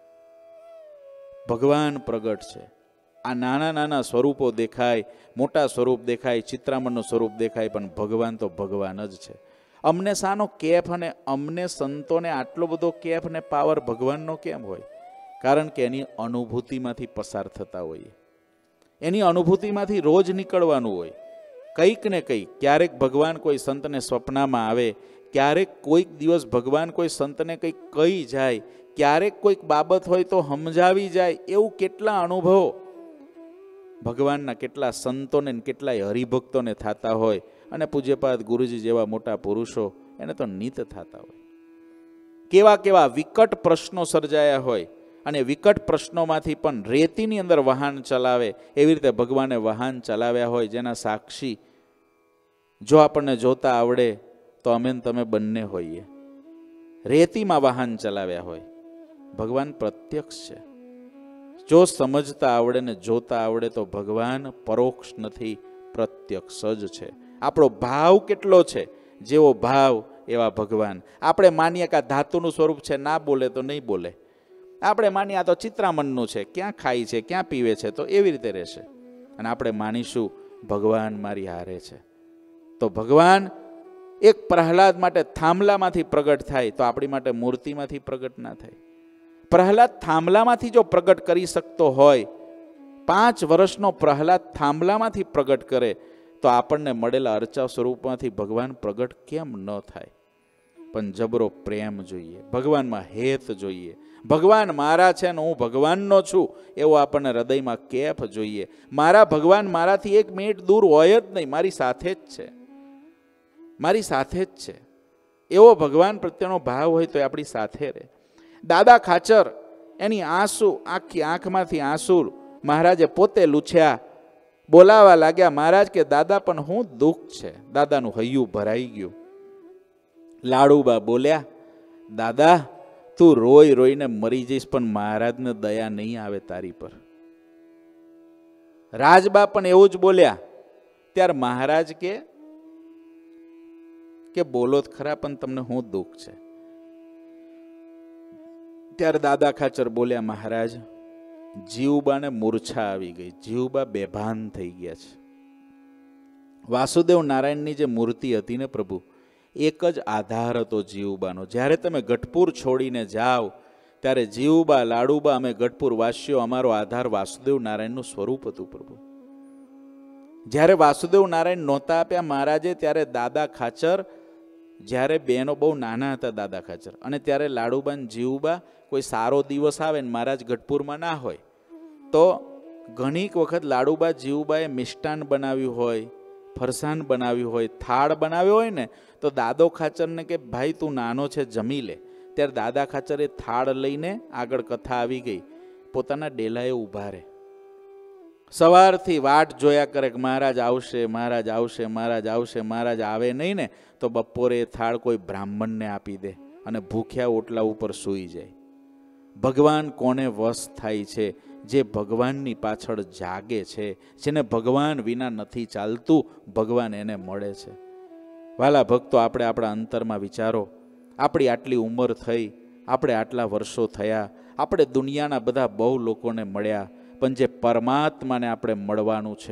[SPEAKER 1] ભગવાન પ્રગટ છે. આ નાના નાના સ્વરૂપો દેખાય, મોટા સ્વરૂપ દેખાય, ચિત્રામણનું સ્વરૂપ દેખાય, પણ ભગવાન તો ભગવાન જ છે. અમને શાનો કેફ અને અમને સંતોને આટલો બધો કેફ ને પાવર ભગવાનનો કેમ હોય? કારણ કે એની અનુભૂતિમાંથી પસાર થતા હોઈએ. એની અનુભૂતિમાંથી રોજ નીકળવાનું હોય. કંઈક ને કંઈક. ક્યારેક ભગવાન કોઈ સંતને સ્વપ્નમાં આવે, ક્યારેક કોઈક દિવસ ભગવાન કોઈ સંતને કંઈક કહી જાય, ક્યારેક કોઈક બાબત હોય તો સમજાવી જાય. એવું કેટલા અનુભવો ભગવાનના કેટલા સંતોને કેટલાય હરિભક્તોને થતા હોય. અને પૂજ્યપાદ ગુરુજી જેવા મોટા પુરુષો એને તો નિત થતા હોય. કેવા કેવા વિકટ પ્રશ્નો સર્જાયા હોય અને વિકટ પ્રશ્નોમાંથી પણ રેતીની અંદર વાહન ચલાવે એવી રીતે ભગવાને વાહન ચલાવ્યા હોય, જેના સાક્ષી જો આપણને જોતા આવડે તો અમે તમે બંને હોઈએ. રેતીમાં વાહન ચલાવ્યા હોય. ભગવાન પ્રત્યક્ષ છે. જો સમજતા આવડે ને જોતા આવડે તો ભગવાન પરોક્ષ નથી, પ્રત્યક્ષ જ છે. આપણો ભાવ કેટલો છે, જેવો ભાવ એવા ભગવાન. આપણે માનીએ કે આ ધાતુનું સ્વરૂપ છે, ના બોલે તો નહીં બોલે. આપણે માનીએ આ તો ચિત્રામણનું છે, ક્યાં ખાય છે, ક્યાં પીવે છે, તો એવી રીતે રહેશે. અને આપણે માનીશું ભગવાન મારી હારે છે. તો ભગવાન એક પ્રહલાદ માટે થાંભલામાંથી પ્રગટ થાય તો આપણી માટે મૂર્તિમાંથી પ્રગટ ના થાય. પ્રહલાદ થાંભલામાંથી જો પ્રગટ કરી શકતો હોય, પાંચ વર્ષનો પ્રહલાદ થાંભલામાંથી પ્રગટ કરે, તો આપણને મળેલા અર્ચા સ્વરૂપમાંથી ભગવાન પ્રગટ કેમ ન થાય? પણ જબરો પ્રેમ જોઈએ, ભગવાનમાં હેત જોઈએ. ભગવાન મારા છે ને હું ભગવાનનો છું એવો આપણને હૃદયમાં કેફ જોઈએ. મારા ભગવાન મારાથી એક મિનિટ દૂર હોય જ નહીં, મારી સાથે જ છે, મારી સાથે જ છે. એવો ભગવાન પ્રત્યેનો ભાવ હોય તો આપણી સાથે રહે. દાદા ખાચર એની આંસુ, આખી આંખમાંથી આંસુ મહારાજે પોતે લૂછ્યા. બોલાવા લાગ્યા, મહારાજ કે દાદા પણ હું દુઃખ છે. દાદાનું હૈયું ભરાઈ ગયું. લાડુબા બોલ્યા, દાદા તું રોઈ રોઈને મરી જઈશ પણ મહારાજને દયા નહીં આવે તારી પર. રાજબા પણ એવું જ બોલ્યા. ત્યારે મહારાજ કે કે બોલો જ ખરા પણ તમને હું દુઃખ છે. ત્યારે દાદા ખાચર બોલ્યા, મહારાજ જીવબાને મૂર્છા આવી ગઈ, જીવબા બેભાન થઈ ગયા છે. વાસુદેવ નારાયણની જે મૂર્તિ હતી ને પ્રભુ, એક જ આધાર હતો જીવબાનો. જ્યારે તમે ગઢપુર છોડીને જાઓ ત્યારે જીવબા, લાડુબા, અમે ગઢપુર વાસીઓ, અમારો આધાર વાસુદેવ નારાયણનું સ્વરૂપ હતું પ્રભુ. જ્યારે વાસુદેવ નારાયણ નહોતા આપ્યા મહારાજે, ત્યારે દાદા ખાચર, જ્યારે બહેનો બહુ નાના હતા દાદા ખાચર, અને ત્યારે લાડુબા ને જીવબા કોઈ સારો દિવસ આવે ને મહારાજ ગઢપુરમાં ના હોય તો ઘણીક વખત લાડુબા જીવુબાએ મિષ્ટાન બનાવ્યું હોય, ફરસાણ બનાવ્યું હોય, થાળ બનાવ્યો હોય ને, તો દાદો ખાચરને કે ભાઈ તું નાનો છે જમી લે. ત્યારે દાદા ખાચર એ થાળ લઈને આગળ કથા આવી ગઈ, પોતાના ડેલાએ ઊભા રહે, સવારથી વાટ જોયા કરે કે મહારાજ આવશે, મહારાજ આવશે, મહારાજ આવશે. મહારાજ આવે નહીં ને તો બપોરે એ થાળ કોઈ બ્રાહ્મણને આપી દે અને ભૂખ્યા ઓટલા ઉપર સૂઈ જાય. ભગવાન કોને વશ થાય છે? જે ભગવાનની પાછળ જાગે છે, જેને ભગવાન વિના નથી ચાલતું, ભગવાન એને મળે છે. વાલા ભક્તો, આપણે આપણા અંતરમાં વિચારો. આપણી આટલી ઉંમર થઈ, આપણે આટલા વર્ષો થયા, આપણે દુનિયાના બધા બહુ લોકોને મળ્યા, પણ જે પરમાત્માને આપણે મળવાનું છે,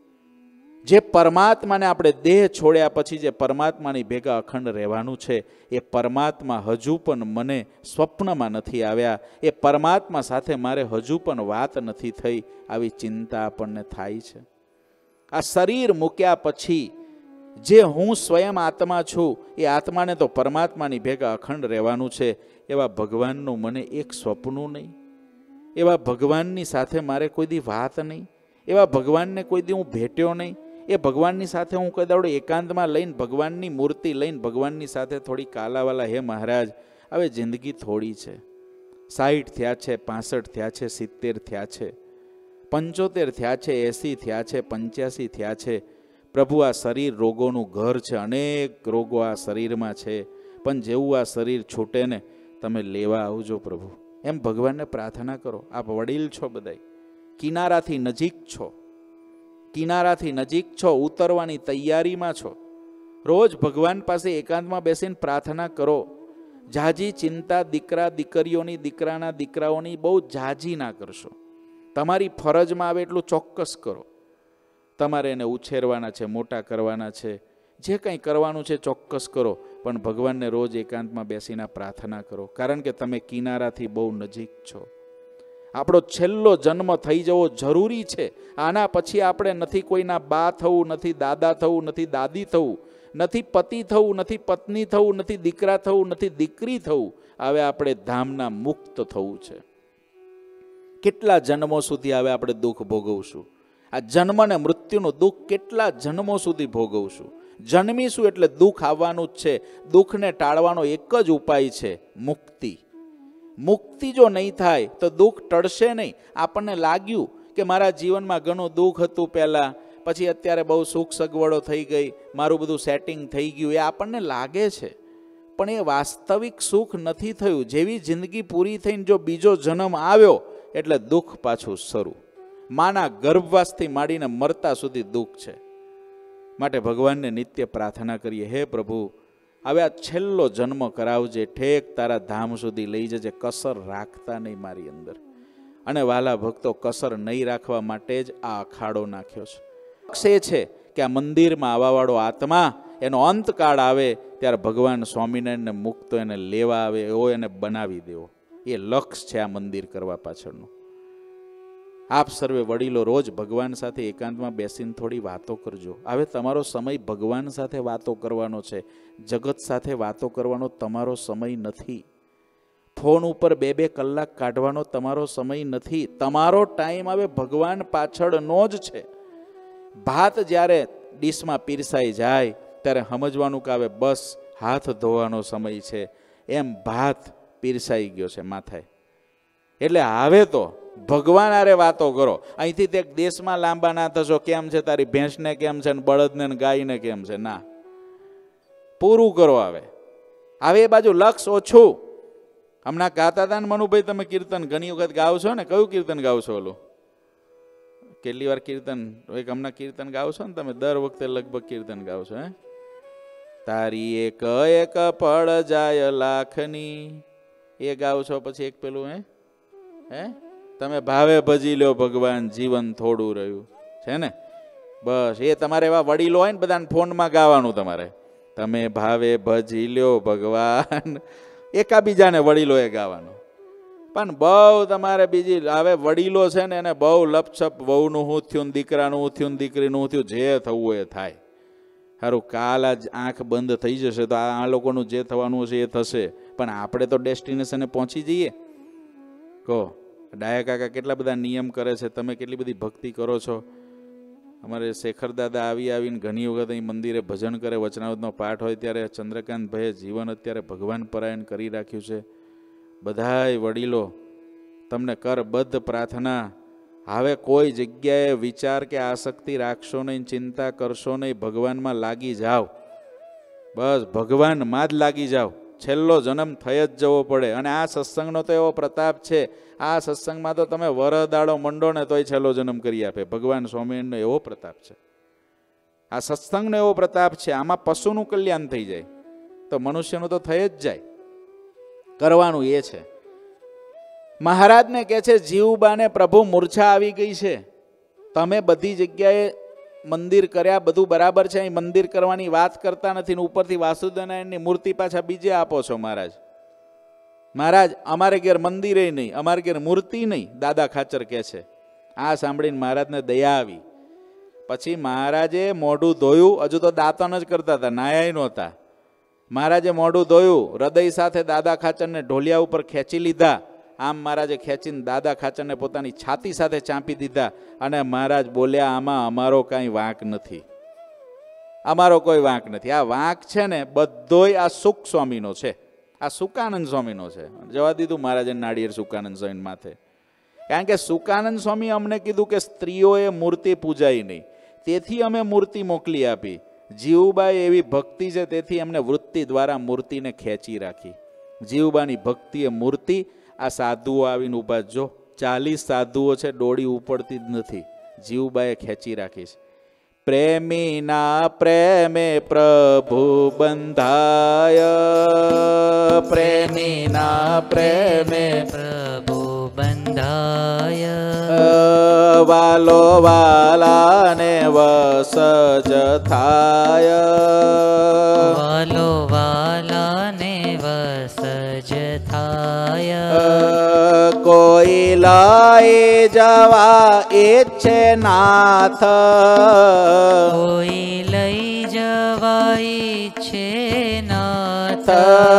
[SPEAKER 1] જે પરમાત્માને આપણે દેહ છોડ્યા પછી જે પરમાત્માની ભેગા અખંડ રહેવાનું છે, એ પરમાત્મા હજુ પણ મને સ્વપ્નમાં નથી આવ્યા, એ પરમાત્મા સાથે મારે હજુ પણ વાત નથી થઈ, આવી ચિંતા આપણને થાય છે. આ શરીર મૂક્યા પછી જે હું સ્વયં આત્મા છું, એ આત્માને તો પરમાત્માની ભેગા અખંડ રહેવાનું છે. એવા ભગવાનનું મને એક સ્વપ્નું નહીં, એવા ભગવાનની સાથે મારે કોઈ દી વાત નહીં, એવા ભગવાનને કોઈ દી હું ભેટ્યો નહીં. એ ભગવાનની સાથે હું કઈ દાડો એકાંતમાં લઈને ભગવાનની મૂર્તિ લઈને ભગવાનની સાથે થોડી કાલાવાલા, હે મહારાજ હવે જિંદગી થોડી છે, સાઠ થયા છે, પાસઠ થયા છે, સિત્તેર થયા છે, પંચોતેર થયા છે, એસી થયા છે, પંચ્યાસી થયા છે. પ્રભુ, આ શરીર રોગોનું ઘર છે, અનેક રોગો આ શરીરમાં છે, પણ જેવું આ શરીર છૂટે ને તમે લેવા આવજો પ્રભુ, એમ ભગવાનને પ્રાર્થના કરો. આપ વડીલ છો, બધાય કિનારાથી નજીક છો, કિનારાથી નજીક છો, ઉતરવાની તૈયારીમાં છો. રોજ ભગવાન પાસે એકાંતમાં બેસીને પ્રાર્થના કરો. જાજી ચિંતા દીકરા દીકરીઓની, દીકરાના દીકરાઓની બહુ જાજી ના કરશો. તમારી ફરજમાં આવે એટલું ચોક્કસ કરો. તમારે એને ઉછેરવાના છે, મોટા કરવાના છે, જે કંઈ કરવાનું છે ચોક્કસ કરો, પણ ભગવાનને રોજ એકાંતમાં બેસીને પ્રાર્થના કરો, કારણ કે તમે કિનારાથી બહુ નજીક છો. આપણો છેલ્લો જન્મ થઈ જવો જરૂરી છે. આના પછી આપણે નથી કોઈના બા થવું, નથી દાદા થવું, નથી દાદી થવું, નથી પતિ થવું, નથી પત્ની થવું, નથી દીકરા થવું, નથી દીકરી થવું. હવે આપણે ધામના મુક્ત થવું છે. કેટલા જન્મો સુધી હવે આપણે દુઃખ ભોગવશું? આ જન્મ ને મૃત્યુનું દુઃખ કેટલા જન્મો સુધી ભોગવશું? જન્મીશું એટલે દુઃખ આવવાનું જ છે. દુઃખને ટાળવાનો એક જ ઉપાય છે, મુક્તિ. મુક્તિ જો નહીં થાય તો દુઃખ ટળશે નહીં. આપણને લાગ્યું કે મારા જીવનમાં ઘણું દુઃખ હતું પહેલાં, પછી અત્યારે બહુ સુખ સગવડો થઈ ગઈ, મારું બધું સેટિંગ થઈ ગયું, એ આપણને લાગે છે, પણ એ વાસ્તવિક સુખ નથી થયું. જેવી જિંદગી પૂરી થઈને જો બીજો જન્મ આવ્યો એટલે દુઃખ પાછું શરૂ. માના ગર્ભવાસથી માંડીને મરતા સુધી દુઃખ છે. માટે ભગવાનને નિત્ય પ્રાર્થના કરીએ, હે પ્રભુ, હવે આ છેલ્લો જન્મ કરાવજે, ઠેક તારા ધામ સુધી લઈ જજે, કસર રાખતા નહીં મારી અંદર. અને વાલા ભક્તો, કસર નહીં રાખવા માટે જ આ અખાડો નાખ્યો છે. લક્ષ્ય એ છે કે આ મંદિરમાં આવવાવાળો આત્મા એનો અંતકાળ આવે ત્યારે ભગવાન સ્વામિનારાયણને મુક્ત એને લેવા આવે એવો એને બનાવી દેવો. એ લક્ષ્ય છે આ મંદિર કરવા પાછળનું. આપ સર્વે વડીલો રોજ ભગવાન સાથે એકાંતમાં બેસીને થોડી વાતો કરજો. હવે તમારો સમય ભગવાન સાથે વાતો કરવાનો છે, જગત સાથે વાતો કરવાનો તમારો સમય નથી. ફોન ઉપર બે બે કલાક કાઢવાનો તમારો સમય નથી. તમારો ટાઈમ હવે ભગવાન પાછળનો જ છે. ભાત જ્યારે ડીશમાં પીરસાઈ જાય ત્યારે સમજવાનું કે હવે બસ હાથ ધોવાનો સમય છે, એમ ભાત પીરસાઈ ગયો છે માથે. એટલે હવે તો ભગવાન આરે વાતો કરો. અહીંથી તે દેશમાં લાંબા ના થશો, કેમ છે તારી ભેંસને કેમ છે, બળદને ગાયને કેમ છે, ના, પૂરું કરો. હવે હવે એ બાજુ લક્ષ ઓછું. હમણાં ગાતા હતા ને મનુભાઈ, તમે કીર્તન ઘણી વખત ગાવ છો ને, કયું કીર્તન ગાવ છો? ઓલું કેટલી વાર કીર્તન, એક હમણાં કીર્તન ગાવ છો ને તમે, દર વખતે લગભગ કીર્તન ગાવ છો. હે, તારી એક એક પડ જાય લાખની, એ ગાવ છો. પછી એક પેલું હે હે તમે ભાવે ભજી લ્યો ભગવાન, જીવન થોડું રહ્યું છે ને, બસ એ તમારે એવા વડીલો હોય ને બધાને ફોનમાં ગાવાનું તમારે, તમે ભાવે ભજી લ્યો ભગવાન, એકાબીજાને વડીલોએ ગાવાનું. પણ બહુ તમારે બીજી હવે વડીલો છે ને એને બહુ લપછપ, વહુનું શું થયું, દીકરાનું શું થયું, દીકરીનું શું થયું, જે થવું એ થાય. સારું, કાલ આજ આંખ બંધ થઈ જશે તો આ લોકોનું જે થવાનું હશે એ થશે, પણ આપણે તો ડેસ્ટિનેશને પહોંચી જઈએ. કહો, ડાયા કાકા કેટલા બધા નિયમ કરે છે, તમે કેટલી બધી ભક્તિ કરો છો. અમારે શેખર દાદા આવી આવીને ઘણી વખત અહીં મંદિરે ભજન કરે, વચનાવતનો પાઠ હોય ત્યારે ચંદ્રકાંત ભાઈએ જીવન અત્યારે ભગવાન પરાયણ કરી રાખ્યું છે. બધાય વડીલો તમને કરબદ્ધ પ્રાર્થના, હવે કોઈ જગ્યાએ વિચાર કે આસક્તિ રાખશો નહીં, ચિંતા કરશો નહીં, ભગવાનમાં લાગી જાઓ. બસ ભગવાનમાં જ લાગી જાઓ. છેલ્લો જન્મ થઈ જ જવો પડે. અને આ સત્સંગનો તો એવો પ્રતાપ છે, આ સત્સંગમાં તો તમે વરદાડો મંડો ને તોય છેલ્લો જન્મ કરી આપે. ભગવાન સ્વામિનારાયણનો એવો પ્રતાપ છે, આ સત્સંગનો એવો પ્રતાપ છે. આમાં પશુનું કલ્યાણ થઈ જાય તો મનુષ્યનું તો થઈ જ જાય. કરવાનું એ છે. મહારાજને કહે છે જીવબાને પ્રભુ મૂર્છા આવી ગઈ છે. તમે બધી જગ્યાએ મંદિર કર્યા, બધું બરાબર છે, અહીં મંદિર કરવાની વાત કરતા નથી, ઉપરથી વાસુદેવનારાયણની મૂર્તિ પાછા બીજે આપો છો. મહારાજ મહારાજ અમારે ઘેર મંદિરે નહીં, અમારે ઘેર મૂર્તિ નહીં, દાદા ખાચર કહે છે. આ સાંભળીને મહારાજને દયા આવી. પછી મહારાજે મોઢું ધોયું. હજુ તો દાંતણ જ કરતા હતા, નાયા નહોતા. મહારાજે મોઢું ધોયું, હૃદય સાથે દાદા ખાચરને ઢોલિયા ઉપર ખેંચી લીધા. આમ મહારાજે ખેંચીને દાદા ખાચરને પોતાની છાતી સાથે ચાંપી દીધા. અને મહારાજ બોલ્યા, આમાં અમારો કાંઈ વાંક નથી, અમારો કોઈ વાંક નથી. આ વાંક છે ને બધોય આ સુખ સ્વામીનો છે, આ સુકાનંદ સ્વામીનો છે. જવા દીધું મહારાજે નાળિયેર સુકાનંદ સ્વામી માથે. કારણ કે સુકાનંદ સ્વામી અમને કીધું કે સ્ત્રીઓએ મૂર્તિ પૂજાઈ નહીં, તેથી અમે મૂર્તિ મોકલી આપી. જીવબાઈ એવી ભક્તિ છે, તેથી અમને વૃત્તિ દ્વારા મૂર્તિને ખેંચી રાખી. જીવબાની ભક્તિ એ મૂર્તિ. આ સાધુઓ આવીને ઉભા, જો ચાલીસ સાધુઓ છે, ડોળી ઉપડતી જ નથી. જીવબાએ ખેંચી રાખી છે. પ્રેમીના પ્રેમે પ્રભુ બંધાય, પ્રેમીના પ્રેમે
[SPEAKER 2] પ્રભુ બંધાય.
[SPEAKER 1] વાલો વાલાને વસજ થાય,
[SPEAKER 2] વાલો વાલાને વસજ થાય.
[SPEAKER 1] કોઈ લઈ જવા ઈચ્છે નાથ,
[SPEAKER 2] કોઈ લઈ જવા ઈચ્છે નાથ.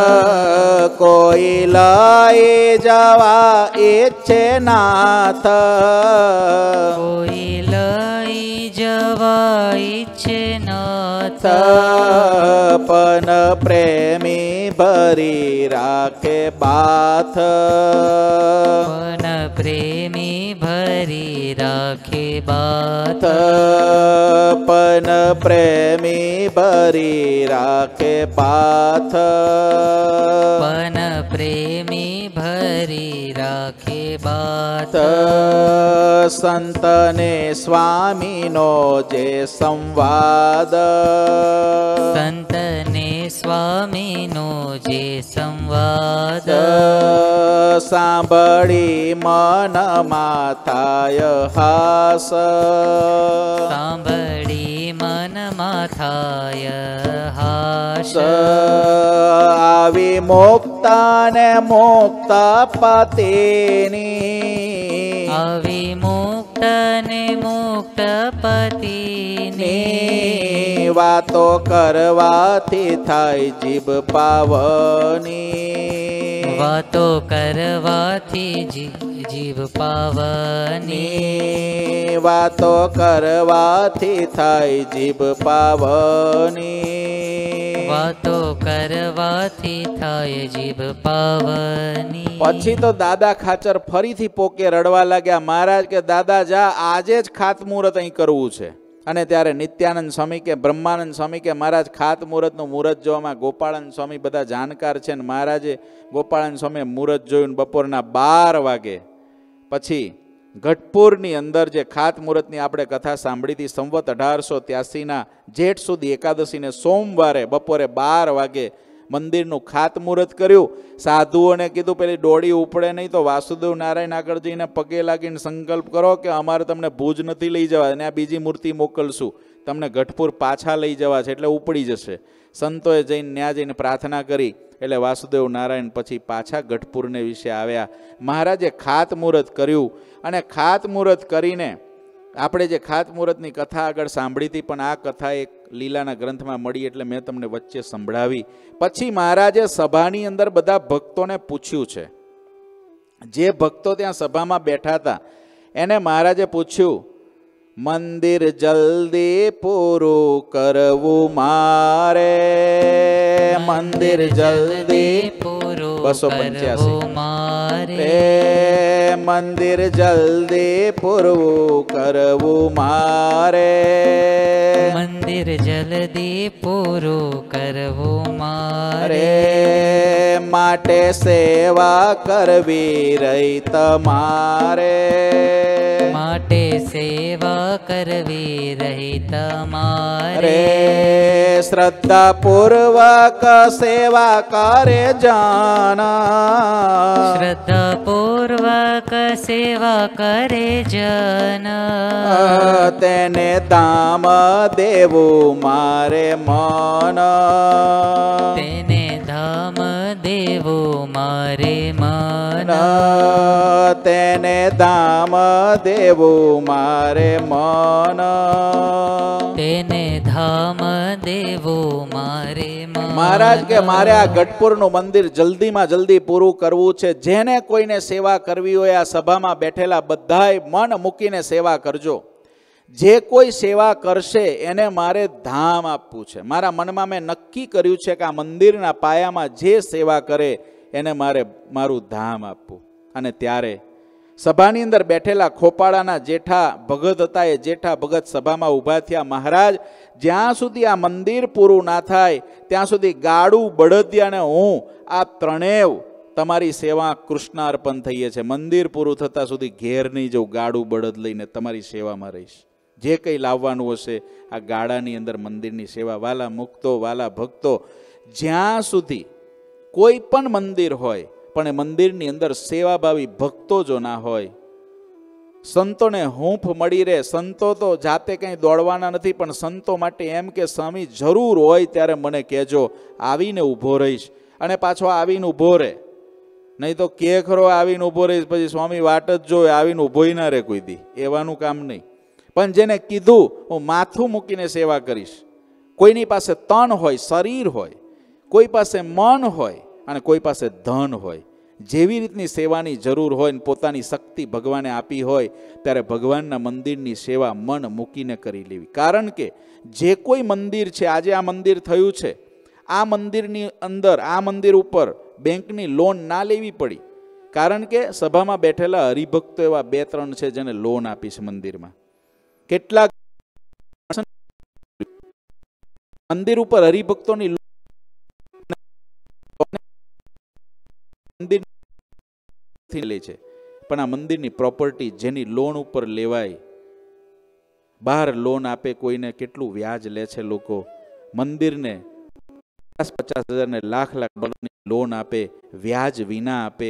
[SPEAKER 1] કોઈ લઈ જવા ઈચ્છે નાથ,
[SPEAKER 2] કોઈ લઈ જવા ઈચ્છે નાથ.
[SPEAKER 1] પન પ્રેમી ભરી રાખે બાથ,
[SPEAKER 2] પન પ્રેમી ભરી રાખે બાથ.
[SPEAKER 1] પન પ્રેમી ભરી રાખે બાથ,
[SPEAKER 2] પન પ્રેમી ભરી રાખે બાથ.
[SPEAKER 1] સંતને સ્વામીનો જે સંવાદ,
[SPEAKER 2] સંતને સ્વામીનો જે સંવાદ.
[SPEAKER 1] સાંભળી મનમાં થાય હાસ,
[SPEAKER 2] સાંભળી મનમાં થાય હાસ.
[SPEAKER 1] આવી મુક્તા ને મુક્ત પતિની,
[SPEAKER 2] આવી મુક્ત ને મુક્ત પતિની
[SPEAKER 1] વાતો કરવાથી થાય જીભ પાવની,
[SPEAKER 2] વાતો કરવાથી જીભ પાવની,
[SPEAKER 1] વાતો કરવાથી થાય જીભ પાવની,
[SPEAKER 2] વાતો કરવાથી થાય જીભ પાવની.
[SPEAKER 1] પછી તો દાદા ખાચર ફરીથી પોકે રડવા લાગ્યા. મહારાજ કે દાદા જા, આજે જ ખાતમુહૂર્ત અહીં કરવું છે. અને ત્યારે નિત્યાનંદ સ્વામી કે બ્રહ્માનંદ સ્વામી કે મહારાજ ખાતમુહૂર્તનું મુહૂર્ત જોવામાં ગોપાળાનંદ સ્વામી બધા જાણકાર છે. ને મહારાજે ગોપાળાનંદ સ્વામીએ મુહૂર્ત જોયું. બપોરના બાર વાગે પછી ગઢપુરની અંદર જે ખાતમુહૂર્તની આપણે કથા સાંભળી હતી, સંવત અઢારસો ત્યાસીના જેઠ સુધી એકાદશીને સોમવારે બપોરે બાર વાગે મંદિરનું ખાતમુહૂર્ત કર્યું. સાધુઓને કીધું પેલી ડોળી ઉપડે નહીં તો વાસુદેવ નારાયણ આગળ જઈને પગે લાગીને સંકલ્પ કરો કે અમારે તમને ભુજ નથી લઈ જવા, અને આ બીજી મૂર્તિ મોકલશું, તમને ગઢપુર પાછા લઈ જવા છે, એટલે ઉપડી જશે. સંતોએ જઈને ન્યા જઈને પ્રાર્થના કરી, એટલે વાસુદેવ નારાયણ પછી પાછા ગઢપુરને વિશે આવ્યા. મહારાજે ખાતમુહૂર્ત કર્યું. અને ખાતમુહૂર્ત કરીને આપણે જે ખાતમુહૂર્તની કથા આગળ સાંભળી હતી, પણ આ કથા એક લીલાના ગ્રંથમાં મળી એટલે મેં તમને વચ્ચે સંભળાવી. પછી મહારાજે સભાની અંદર બધા ભક્તોને પૂછ્યું છે જે ભક્તો ત્યાં સભામાં બેઠા હતા એને મહારાજે પૂછ્યું, મંદિર જલ્દી પૂરું કરવું મારે, મંદિર જલ્દી
[SPEAKER 2] પૂરું
[SPEAKER 1] બસો પંચ્યાસી
[SPEAKER 2] કરવું મારે,
[SPEAKER 1] રે મંદિર જલ્દી પૂરું કરવું મારે,
[SPEAKER 2] મંદિર જલ્દી પૂરું કરવું મારે,
[SPEAKER 1] રે માટે સેવા કરવી રહી તમારે,
[SPEAKER 2] માટે સેવા કરવી રહી તમારે,
[SPEAKER 1] રે શ્રદ્ધા પૂર્વક સેવા કરે જાના,
[SPEAKER 2] શ્રદ્ધા પૂર્વક સેવા કરે જન,
[SPEAKER 1] તેને ધામ દેવું મારે મન,
[SPEAKER 2] તેને ધામ દેવું મારે મન,
[SPEAKER 1] તેને ધામ દેવું મારે મન,
[SPEAKER 2] તેને ધામ દેવું મારે મન.
[SPEAKER 1] મહારાજ કે મારે આ ગઢપુરનું મંદિર જલ્દીમાં જલ્દી પૂરું કરવું છે. જેને કોઈને સેવા કરવી હોય આ સભામાં બેઠેલા બધાય મન મૂકીને સેવા કરજો. જે કોઈ સેવા કરશે એને મારે ધામ આપવું છે. મારા મનમાં મેં નક્કી કર્યું છે કે આ મંદિરના પાયામાં જે સેવા કરે એને મારે મારું ધામ આપવું. અને ત્યારે સભાની અંદર બેઠેલા ખોપાળાના જેઠા ભગત હતા એ જેઠા ભગત સભામાં ઊભા થયા. મહારાજ, જ્યાં સુધી આ મંદિર પૂરું ના થાય ત્યાં સુધી ગાડું બળદિયા અને હું આ ત્રણેય તમારી સેવા કૃષ્ણાર્પણ થઈએ છે. મંદિર પૂરું થતાં સુધી ઘેર નહીં જવું, ગાડું બળદ લઈને તમારી સેવામાં રહીશ. જે કંઈ લાવવાનું હશે આ ગાડાની અંદર મંદિરની સેવા. વાલા મુક્તો, વાલા ભક્તો, જ્યાં સુધી કોઈ પણ મંદિર હોય પણ એ મંદિરની અંદર સેવાભાવી ભક્તો જો ના હોય, સંતોને હૂંફ મળી રહે. સંતો તો જાતે કંઈ દોડવાના નથી, પણ સંતો માટે એમ કે સ્વામી જરૂર હોય ત્યારે મને કહેજો, આવીને ઊભો રહીશ. અને પાછો આવીને ઊભો રહે, નહીં તો કે ખરો આવીને ઊભો રહીશ પછી સ્વામી વાટ જ જોવે, આવીને ઊભોય ના રહે કોઈ દી, એવાનું કામ નહીં. પણ જેને કીધું હું માથું મૂકીને સેવા કરીશ. કોઈની પાસે તન હોય, શરીર હોય, કોઈ પાસે મન હોય અને કોઈ પાસે ધન હોય. જેવી રીતની સેવાની જરૂર હોય ને પોતાની શક્તિ ભગવાને આપી હોય ત્યારે ભગવાનના મંદિરની સેવા મન મૂકીને કરી લેવી. કારણ કે જે કોઈ મંદિર છે, આજે આ મંદિર થયું છે, આ મંદિરની અંદર આ મંદિર ઉપર બેંકની લોન ના લેવી પડી. કારણ કે સભામાં બેઠેલા હરિભક્તો એવા બે ત્રણ છે જેને લોન આપી છે મંદિરમાં. કેટલાક મંદિર ઉપર હરિભક્તોની મંદિર લે છે, પણ આ મંદિરની પ્રોપર્ટી જેની લોન ઉપર લેવાય, બહાર લોન આપે કોઈને, કેટલું વ્યાજ લે છે લોકો. મંદિરને પચાસ પચાસ હજાર ને લાખ લાખ ડોલરની લોન આપે, વ્યાજ વિના આપે.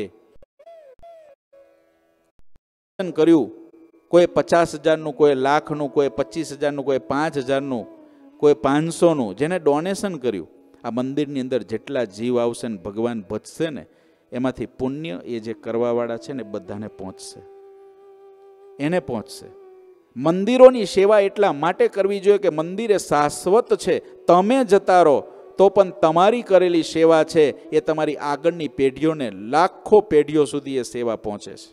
[SPEAKER 1] કર્યું કોઈ પચાસ હજારનું, કોઈ લાખનું, કોઈ પચીસ હજારનું, કોઈ પાંચ હજારનું, કોઈ પાંચસોનું, જેને ડોનેશન કર્યું. આ મંદિરની અંદર જેટલા જીવ આવશે ને ભગવાન ભજશે ને એમાંથી પુણ્ય એ જે કરવાવાળા છે ને બધાને પહોંચશે, એને પહોંચશે. મંદિરોની સેવા એટલા માટે કરવી જોઈએ કે મંદિર એ શાશ્વત છે. તમે જતા રહો તો પણ તમારી કરેલી સેવા છે એ તમારી આગળની પેઢીઓને, લાખો પેઢીઓ સુધી એ સેવા પહોંચે છે.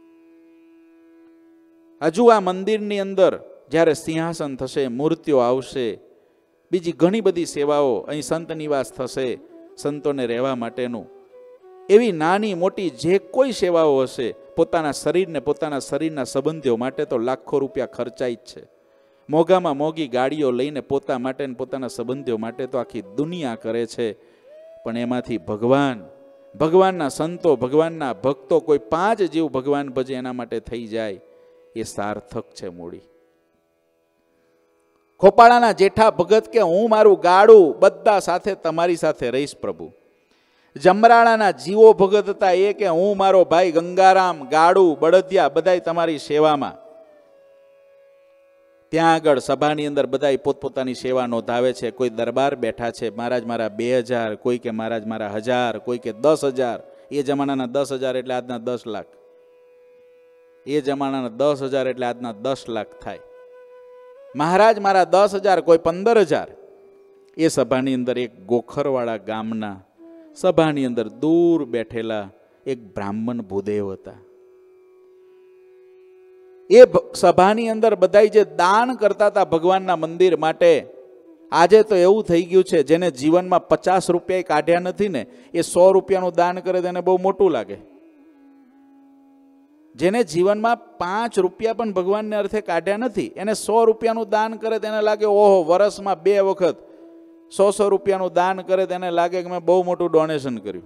[SPEAKER 1] હજુ આ મંદિરની અંદર જ્યારે સિંહાસન થશે, મૂર્તિઓ આવશે, બીજી ઘણી બધી સેવાઓ, અહીં સંત નિવાસ થશે, સંતોને રહેવા માટેનું, એવી નાની મોટી જે કોઈ સેવાઓ હશે, પોતાના શરીરને, પોતાના શરીરના સંબંધીઓ માટે તો લાખો રૂપિયા ખર્ચાય જ છે. મોંઘામાં મોંઘી ગાડીઓ લઈને પોતા માટે ને પોતાના સંબંધીઓ માટે તો આખી દુનિયા કરે છે. પણ એમાંથી ભગવાન, ભગવાનના સંતો, ભગવાનના ભક્તો, કોઈ પાંચ જીવ ભગવાન ભજે એના માટે થઈ જાય, એ સાર્થક છે મૂડી. ખોપાળાના જેઠા ભગત કે હું મારું ગાડું બધા સાથે તમારી સાથે રહીશ પ્રભુ. જમરાળાના જીવો ભગત હતા એ કે હું મારો ભાઈ ગંગારામ, ગાડું, બળદિયા બધાય તમારી સેવામાં. ત્યાં આગળ સભાની અંદર બધા પોતપોતાની સેવા નોંધાવે છે. કોઈ દરબાર બેઠા છે, મહારાજ મારા બે હજાર, કોઈ કે મહારાજ મારા હજાર, કોઈ કે દસ હજાર. એ જમાનાના દસ હજાર એટલે આજના દસ લાખ. એ જમાનાના દસ હજાર એટલે આજના દસ લાખ થાય. મહારાજ મારા દસ હજાર, કોઈ પંદર હજાર. એ સભાની અંદર એક ગોખરવાળા ગામના સભાની અંદર દૂર બેઠેલા એક બ્રાહ્મણ ભૂદેવ હતા. એ સભાની અંદર બધા જે દાન કરતા હતા ભગવાનના મંદિર માટે, આજે તો એવું થઈ ગયું છે જેને જીવનમાં પચાસ રૂપિયા કાઢ્યા નથી ને એ સો રૂપિયાનું દાન કરે તેને બહુ મોટું લાગે. જેને જીવનમાં પાંચ રૂપિયા પણ ભગવાનને અર્થે કાઢ્યા નથી એને સો રૂપિયાનું દાન કરે તેને લાગે ઓહો, વર્ષમાં બે વખત સો સો રૂપિયાનું દાન કરે તેને લાગે કે મેં બહુ મોટું ડોનેશન કર્યું.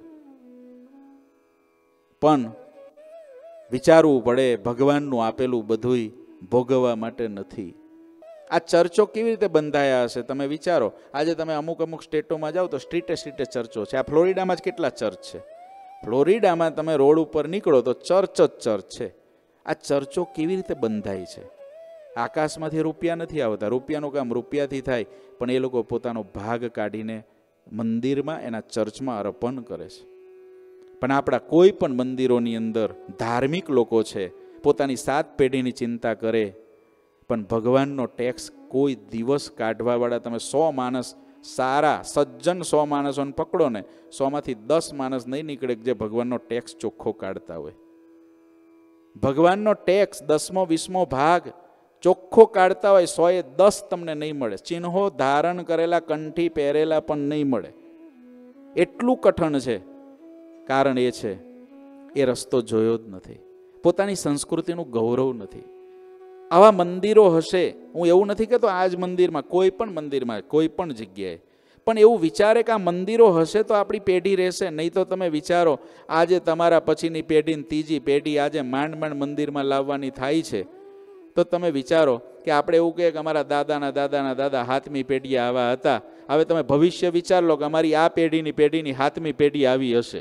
[SPEAKER 1] પણ વિચારવું પડે, ભગવાનનું આપેલું બધુંય ભોગવવા માટે નથી. આ ચર્ચો કેવી રીતે બંધાયા હશે તમે વિચારો. આજે તમે અમુક અમુક સ્ટેટોમાં જાઓ તો સ્ટ્રીટે સ્ટ્રીટે ચર્ચો છે. આ ફ્લોરિડામાં જ કેટલા ચર્ચ છે. ફ્લોરિડામાં તમે રોડ ઉપર નીકળો તો ચર્ચ જ ચર્ચ છે. આ ચર્ચો કેવી રીતે બંધાય છે? આકાશમાંથી રૂપિયા નથી આવતા. રૂપિયાનું કામ રૂપિયાથી થાય, પણ એ લોકો પોતાનો ભાગ કાઢીને મંદિરમાં એના ચર્ચમાં અર્પણ કરે છે. પણ આપણા કોઈ પણ મંદિરોની અંદર ધાર્મિક લોકો છે, પોતાની સાત પેઢીની ચિંતા કરે, પણ ભગવાનનો ટેક્સ કોઈ દિવસ કાઢવાવાળા તમે સો માણસ સારા સજ્જન સો માણસોને પકડો ને, સોમાંથી દસ માણસ નહીં નીકળે જે ભગવાનનો ટેક્સ ચોખ્ખો કાઢતા હોય. ભગવાનનો ટેક્સ દસમો વીસમો ભાગ ચોખ્ખો કાઢતા હોય સો એ દસ તમને નહીં મળે. ચિહ્નો ધારણ કરેલા, કંઠી પહેરેલા પણ નહીં મળે. એટલું કઠણ છે. કારણ એ છે એ રસ્તો જોયો જ નથી, પોતાની સંસ્કૃતિનું ગૌરવ નથી. આવા મંદિરો હશે, હું એવું નથી કહેતો આ જ મંદિરમાં, કોઈ પણ મંદિરમાં, કોઈ પણ જગ્યાએ, પણ એવું વિચારે કે આ મંદિરો હશે તો આપણી પેઢી રહેશે. નહીં તો તમે વિચારો, આજે તમારા પછીની પેઢીની ત્રીજી પેઢી આજે માંડ માંડ મંદિરમાં લાવવાની થાય છે, તો તમે વિચારો કે આપણે એવું કહીએ કે અમારા દાદાના દાદાના દાદા હાથમી પેઢી આવા હતા. હવે તમે ભવિષ્ય વિચાર લો કે અમારી આ પેઢીની પેઢીની હાથમી પેઢી આવી હશે.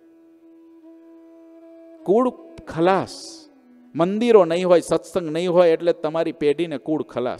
[SPEAKER 1] કુળ ખલાસ. મંદિરો નહીં હોય, સત્સંગ નહીં હોય એટલે તમારી પેઢીને કુળ ખલાસ,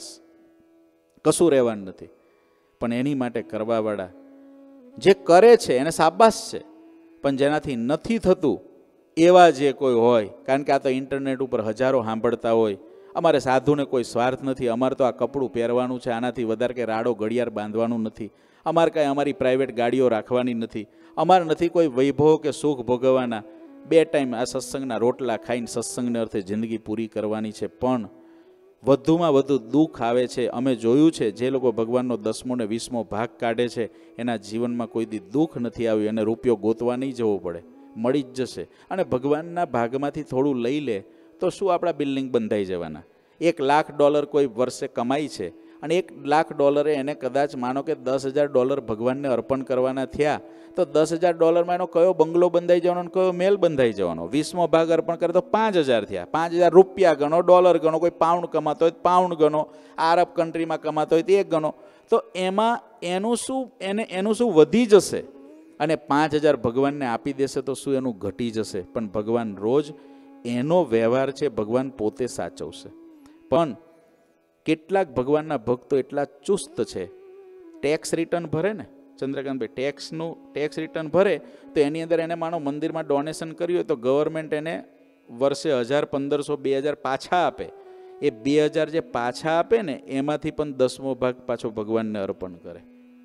[SPEAKER 1] કશું રહેવાનું નથી. પણ એની માટે કરવાવાળા જે કરે છે એને શાબાશ છે, પણ જેનાથી નથી થતું એવા જે કોઈ હોય, કારણ કે આ તો ઇન્ટરનેટ ઉપર હજારો સાંભળતા હોય, અમારે સાધુને કોઈ સ્વાર્થ નથી, અમારે તો આ કપડું પહેરવાનું છે, આનાથી વધારે કે રાડો ઘડિયાળ બાંધવાનું નથી, અમારે કાંઈ અમારી પ્રાઇવેટ ગાડીઓ રાખવાની નથી, અમારે નથી કોઈ વૈભવ કે સુખ ભોગવવાના, બે ટાઈમ આ સત્સંગના રોટલા ખાઈને સત્સંગને અર્થે જિંદગી પૂરી કરવાની છે. પણ વધુમાં વધુ દુઃખ આવે છે. અમે જોયું છે જે લોકો ભગવાનનો દસમો ને વીસમો ભાગ કાઢે છે એના જીવનમાં કોઈ દી દુઃખ નથી આવ્યું. એને રૂપિયો ગોતવા નહીં જવો પડે, મળી જ જશે. અને ભગવાનના ભાગમાંથી થોડું લઈ લે તો શું આપણા બિલ્ડિંગ બંધાઈ જવાના? એક લાખ ડોલર કોઈ વર્ષે કમાય છે અને એક લાખ ડોલરે એને કદાચ માનો કે દસ હજાર ડોલર ભગવાનને અર્પણ કરવાના થયા, તો દસ હજાર ડોલરમાં એનો કયો બંગલો બંધાઈ જવાનો, કયો મેલ બંધાઈ જવાનો? વીસમો ભાગ અર્પણ કરે તો પાંચ હજાર થયા. પાંચ હજાર રૂપિયા ગણો, ડોલર ગણો, કોઈ પાઉન્ડ કમાતો હોય પાઉન્ડ ગણો, આરબ કન્ટ્રીમાં કમાતો હોય તો એક ગણો, તો એમાં એનું શું, એને એનું શું વધી જશે? અને પાંચ હજાર ભગવાનને આપી દેશે તો શું એનું ઘટી જશે? પણ ભગવાન રોજ એનો વ્યવહાર છે, ભગવાન પોતે સાચવશે. પણ કેટલાક ભગવાનના ભક્તો એટલા ચુસ્ત છે, ટેક્સ રિટર્ન ભરે ને ચંદ્રકાંતભાઈ, ટેક્સનું ટેક્સ રિટર્ન ભરે તો એની અંદર એને માનો મંદિરમાં ડોનેશન કર્યું હોય તો ગવર્મેન્ટ એને વર્ષે હજાર પંદરસો બે હજાર પાછા આપે. એ બે હજાર જે પાછા આપે ને એમાંથી પણ દસમો ભાગ પાછો ભગવાનને અર્પણ કરે.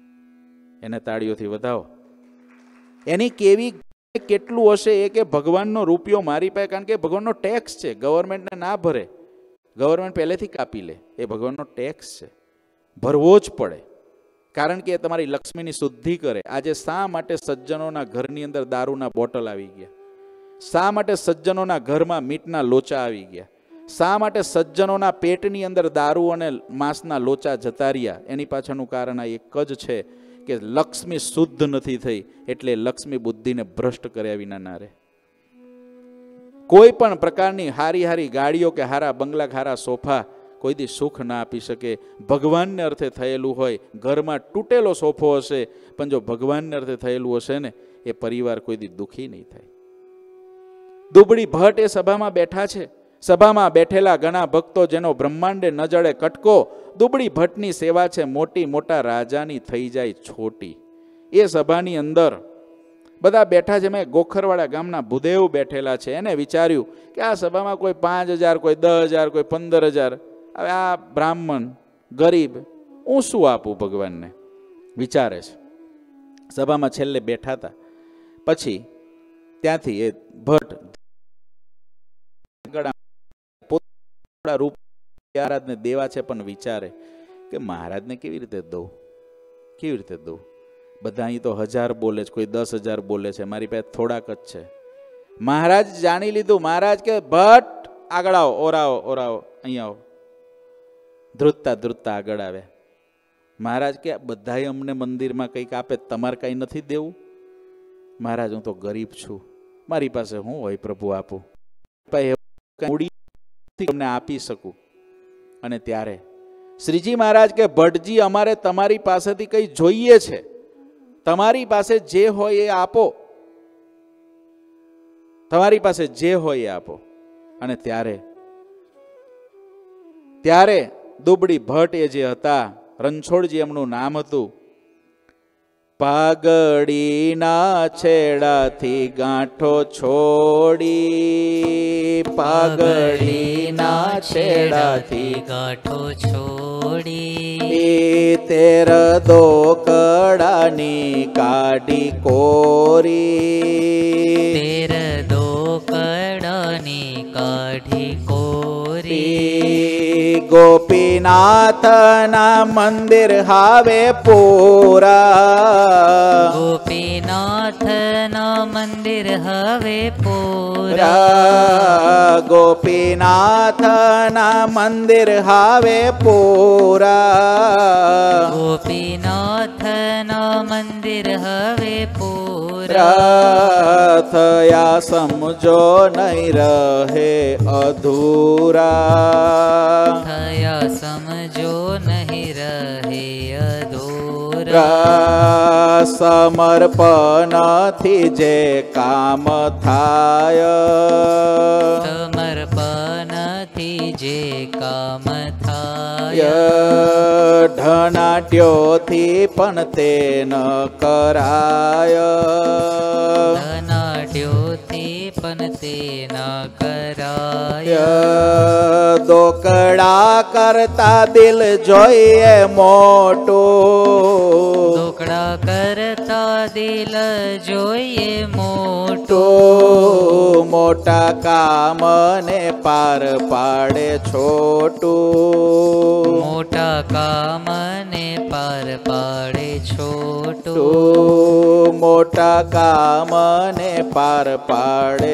[SPEAKER 1] એને તાળીઓથી વધાવો. એની કેવી કેટલું હશે એ કે ભગવાનનો રૂપિયો મારી પાસે, કારણ કે ભગવાનનો ટેક્સ છે, ગવર્મેન્ટને ના ભરે, ગવર્મેન્ટ પહેલેથી કાપી લે, એ ભગવાનનો ટેક્સ છે, ભરવો જ પડે, કારણ કે એ તમારી લક્ષ્મીની શુદ્ધિ કરે. આજે શા માટે સજ્જનોના ઘરની અંદર દારૂના બોટલ આવી ગયા? શા માટે સજ્જનોના ઘરમાં મીઠના લોચા આવી ગયા? શા માટે સજ્જનોના પેટની અંદર દારૂ અને માંસના લોચા જતા રહ્યા? એની પાછળનું કારણ આ એક જ છે કે લક્ષ્મી શુદ્ધ નથી થઈ, એટલે લક્ષ્મી બુદ્ધિને ભ્રષ્ટ કર્યા વિના ના રહે. કોઈ પણ પ્રકારની હારી હારી ગાડીઓ કે હારા બંગલા કે હારા સોફા કોઈ દી સુખ ના આપી શકે. ભગવાનને અર્થે થયેલું હોય, ઘરમાં તૂટેલો સોફો હશે, પણ જો ભગવાનને અર્થે થયેલું હશે ને એ પરિવાર કોઈ દી દુઃખી નહીં થાય. દુબળી ભટ્ટ એ સભામાં બેઠા છે. સભામાં બેઠેલા ઘણા ભક્તો જેનો બ્રહ્માંડે ન જડે કટકો, દુબળી ભટ્ટની સેવા છે મોટી, મોટા રાજાની થઈ જાય છોટી. એ સભાની અંદર બધા બેઠા છે. મેં ગોખરવાડા ગામના ભૂદેવ બેઠેલા છે. એને વિચાર્યું કે આ સભામાં કોઈ પાંચ હજાર કોઈ દસ હજાર કોઈ પંદર હજાર હવે આ બ્રાહ્મણ ગરીબ હું શું આપું ભગવાનને, વિચારે છે. સભામાં છેલ્લે બેઠા હતા. પછી ત્યાંથી એ ભટ્ટ રૂપ મહારાજને દેવા છે, પણ વિચારે કે મહારાજને કેવી રીતે દઉં, કેવી રીતે દઉં? બધા અહીં તો હજાર બોલે છે, કોઈ દસ હજાર બોલે છે, મારી પાસે થોડાક જ છે. મહારાજ જાણી લીધું. મહારાજ કે ભટ્ટ આગળ આવો, ઓરાવો ઓરાવો, અહીંયા આવો. ધ્રુતતા ધ્રુતતા આગળ આવે. મહારાજ કે બધાએ અમને મંદિરમાં કંઈક આપે, તમારે કંઈ નથી દેવું? મહારાજ હું તો ગરીબ છું, મારી પાસે હું હોય પ્રભુ આપું, તમને આપી શકું. અને ત્યારે શ્રીજી મહારાજ કે ભટ્ટજી અમારે તમારી પાસેથી કંઈ જોઈએ છે, તમારી પાસે જે હોય એ આપો, તમારી પાસે જે હોય એ આપો. અને ત્યારે ત્યારે દુબળી ભટ્ટ એ જે હતા, રણછોડજી એમનું નામ હતું, પાઘડીના છેડાથી ગાંઠો છોડી, પાઘડીના છેડાથી
[SPEAKER 2] ગાંઠો છોડી,
[SPEAKER 1] એ તેર દોકડાની કાઢી કોરી,
[SPEAKER 2] તેર દોકડાની કાઢી કોરી,
[SPEAKER 1] ગોપીનાથના મંદિર હાવે પૂરા,
[SPEAKER 2] ગોપીનાથના મંદિર હવે પૂરા,
[SPEAKER 1] ગોપીનાથના મંદિર હાવે પૂરા,
[SPEAKER 2] ગોપીનાથના મંદિર હવે પૂરા,
[SPEAKER 1] થયા સમજો નહીં રહે અધૂરા,
[SPEAKER 2] થયા સમજો નહીં રહે અધૂરા,
[SPEAKER 1] સમર્પણથી જે કામ થાય,
[SPEAKER 2] સમર્પણથી જે કામ થાય,
[SPEAKER 1] ઢનાટ્યોથી પણ તે ન કરાય,
[SPEAKER 2] ધનાઢ્યોથી પણ તે ન કરાય,
[SPEAKER 1] દોકડા કરતા દિલ જોઈએ મોટું,
[SPEAKER 2] દોકડા કરતા દિલ જોઈએ મોટું,
[SPEAKER 1] મોટા કામને પાર પાડે છોટું,
[SPEAKER 2] મોટા કામને પાર પાડે છોટું,
[SPEAKER 1] મોટા કામને પાર પાડે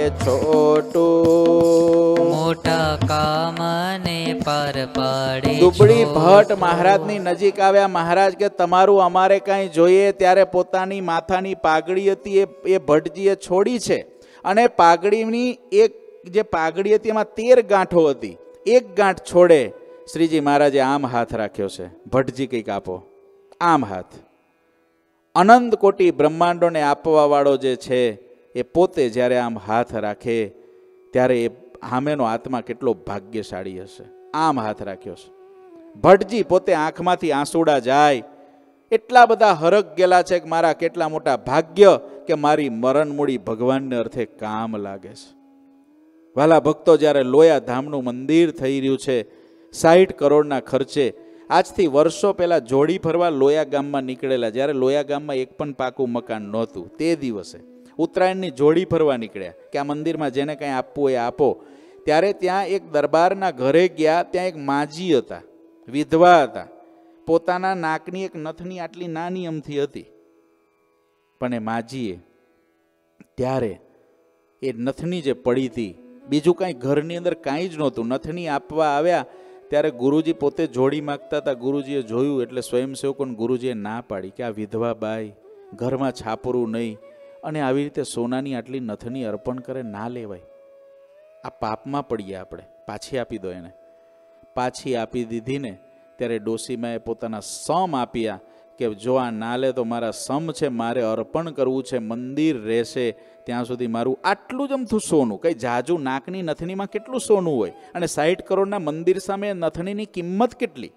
[SPEAKER 1] છોટું,
[SPEAKER 2] મોટા કામને પાર પાડે.
[SPEAKER 1] દુબળી ભટ્ટ મહારાજની નજીક આવ્યા. મહારાજ કે તમારું અમારે કાંઈ જોઈએ? ત્યારે પોતાની માથાની પાઘડી હતી એ એ ભટ્ટજીએ છોડી છે, અને પાઘડીની એક જે પાઘડી હતી એમાં તેર ગાંઠો હતી, એક ગાંઠ છોડે શ્રીજી મહારાજે આમ હાથ રાખ્યો છે. ભટ્ટજી કંઈક આપો, આમ હાથ. અનંત કોટી બ્રહ્માંડોને આપવા વાળો જે છે એ પોતે જ્યારે આમ હાથ રાખે ત્યારે એ સામેનો આત્મા કેટલો ભાગ્યશાળી હશે. આમ હાથ રાખ્યો છે. ભટ્ટજી પોતે આંખમાંથી આંસુડા જાય, એટલા બધા હરખ ગયેલા છે કે મારા કેટલા મોટા ભાગ્ય કે મારી મરણ મૂડી ભગવાનને અર્થે કામ લાગે છે. વાલા ભક્તો, જ્યારે લોયા ધામનું મંદિર થઈ રહ્યું છે સાઠ કરોડના ખર્ચે, આજથી વર્ષો પહેલા જોડી ફરવા લોયા ગામમાં નીકળેલા, જ્યારે લોયા ગામમાં એક પણ પાકું મકાન નહોતું, તે દિવસે ઉત્તરાયણની જોડી ફરવા નીકળ્યા કે આ મંદિરમાં જેને કાંઈ આપવું એ આપો. ત્યારે ત્યાં એક દરબારના ઘરે ગયા, ત્યાં એક માજી હતા, વિધવા હતા, પોતાના નાકની એક નથની આટલી નાની અમથી હતી, પણ એ માજીએ ત્યારે એ નથની જે પડી હતી, બીજું કાંઈ ઘરની અંદર કાંઈ જ નહોતું, નથની આપવા આવ્યા ત્યારે ગુરુજી પોતે જોડી માગતા હતા. ગુરુજીએ જોયું એટલે સ્વયંસેવકોને ગુરુજીએ ના પાડી કે આ વિધવા બાઈ, ઘરમાં છાપરું નહીં, અને આવી રીતે સોનાની આટલી નથની અર્પણ કરે, ના લેવાય, આ પાપમાં પડીએ આપણે, પાછી આપી દો એને. પાછી આપી દીધી ને ત્યારે ડોસીમાએ પોતાના સમ આપ્યા કે જો આ ના લે તો મારા સમ છે, મારે અર્પણ કરવું છે, મંદિર રહેશે ત્યાં સુધી મારું આટલું જ અમથું સોનું, કંઈ જાજુ નાકની નથનીમાં કેટલું સોનું હોય, અને સાઠ કરોડના મંદિર સામે નથનીની કિંમત કેટલી?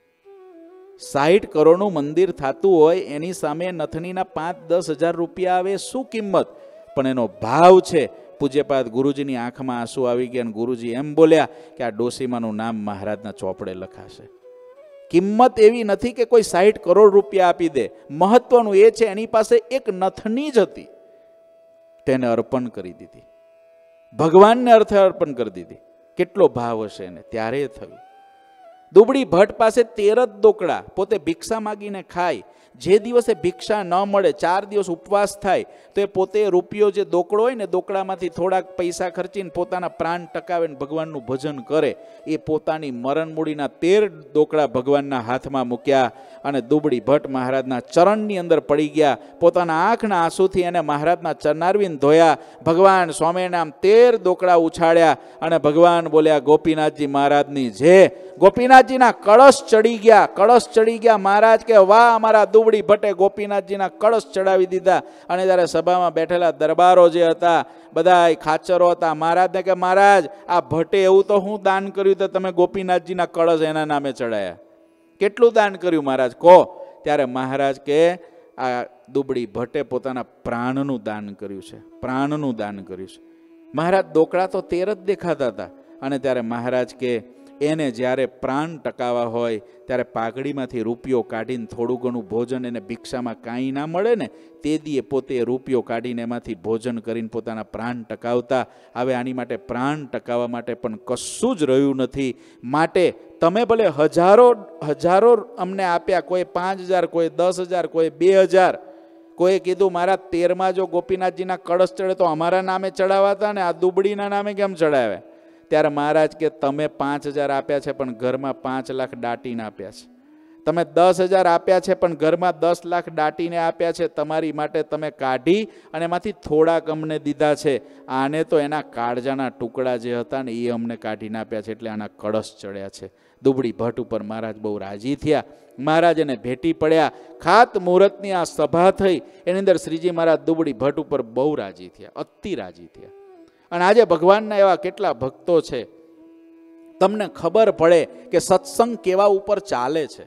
[SPEAKER 1] સાઠ કરોડનું મંદિર થતું હોય એની સામે નથનીના પાંચ દસ હજાર રૂપિયા આવે, શું કિંમત? પણ એનો ભાવ છે. પૂજ્યપાદ ગુરુજીની આંખમાં આંસુ આવી ગયા અને ગુરુજી એમ બોલ્યા કે આ ડોસીમાનું નામ મહારાજના ચોપડે લખાશે. કિંમત એવી નથી કે કોઈ સાઠ કરોડ રૂપિયા આપી દે, મહત્વનું એ છે એની પાસે એક નથની જ હતી, તેને અર્પણ કરી દીધી, ભગવાનને અર્થે અર્પણ કરી દીધી. કેટલો ભાવ હશે એને. ત્યારે એ થયું. દુબળી ભટ્ટ પાસે તેર જ દોકડા, પોતે ભિક્ષા માગીને ખાય. જે દિવસે ભિક્ષા ન મળે, ચાર દિવસ ઉપવાસ થાય, તો એ પોતે રૂપિયો જે દોકડો હોય ને, દોકડામાંથી થોડાક પૈસા ખર્ચીને પોતાના પ્રાણ ટકાવે ને ભગવાનનું ભજન કરે. એ પોતાની મરણ મૂડીના તેર દોકડા ભગવાનના હાથમાં મૂક્યા અને દુબળી ભટ્ટ મહારાજના ચરણની અંદર પડી ગયા. પોતાના આંખના આંસુથી એને મહારાજના ચરણારવિંદ ધોયા. ભગવાન સ્વામીને આમ તેર દોકડા ઉછાળ્યા અને ભગવાન બોલ્યા, ગોપીનાથજી મહારાજની જે. ગોપીનાથજીના કળશ ચડી ગયા, કળશ ચડી ગયા. મહારાજ કે વાહ, અમારા દુબળી ભટ્ટે ગોપીનાથજીના કળશ ચડાવી દીધા. અને ત્યારે સભામાં બેઠેલા દરબારો જે હતા, બધા ખાચરો હતા. મહારાજને કે મહારાજ, આ ભટ્ટે એવું તો હું દાન કર્યું તો તમે ગોપીનાથજીના કળશ એના નામે ચડાયા? કેટલું દાન કર્યું મહારાજ કહો? ત્યારે મહારાજ કે આ દુબળી ભટ્ટે પોતાના પ્રાણનું દાન કર્યું છે, પ્રાણનું દાન કર્યું છે. મહારાજ દોકડા તો તેર જ દેખાતા હતા. અને ત્યારે મહારાજ કે એને જ્યારે પ્રાણ ટકાવા હોય ત્યારે પાઘડીમાંથી રૂપિયો કાઢીને થોડું ઘણું ભોજન, એને ભિક્ષામાં કાંઈ ના મળે ને, તે દીએ પોતે રૂપિયો કાઢીને એમાંથી ભોજન કરીને પોતાના પ્રાણ ટકાવતા. હવે આની માટે પ્રાણ ટકાવવા માટે પણ કશું જ રહ્યું નથી. માટે તમે ભલે હજારો હજારો અમને આપ્યા, કોઈ પાંચ હજાર, કોઈ દસ હજાર, કોઈ બે હજાર. કોઈ કીધું મારા તેરમાં જો ગોપીનાથજીના કળશ ચડે તો અમારા નામે ચડાવાતા ને, આ દુબળીના નામે કેમ ચડાવ્યા? ત્યારે મહારાજ કે તમે પાંચ હજાર આપ્યા છે પણ ઘરમાં પાંચ લાખ દાટીને આપ્યા છે. તમે દસ હજાર આપ્યા છે પણ ઘરમાં દસ લાખ દાટીને આપ્યા છે. તમારી માટે તમે કાઢી અને એમાંથી થોડાક અમને દીધા છે. આને તો એના કાળજાના ટુકડા જે હતા ને એ અમને કાઢીને આપ્યા છે, એટલે આના કળશ ચડ્યા છે. દુબળી ભટ્ટ ઉપર મહારાજ બહુ રાજી થયા. મહારાજ એને ભેટી પડ્યા. ખાત મુહૂર્તની આ સભા થઈ, એની અંદર શ્રીજી મહારાજ દુબળી ભટ્ટ ઉપર બહુ રાજી થયા, અતિ રાજી થયા. અને આજે ભગવાનના એવા કેટલા ભક્તો છે, તમને ખબર પડે કે સત્સંગ કેવા ઉપર ચાલે છે,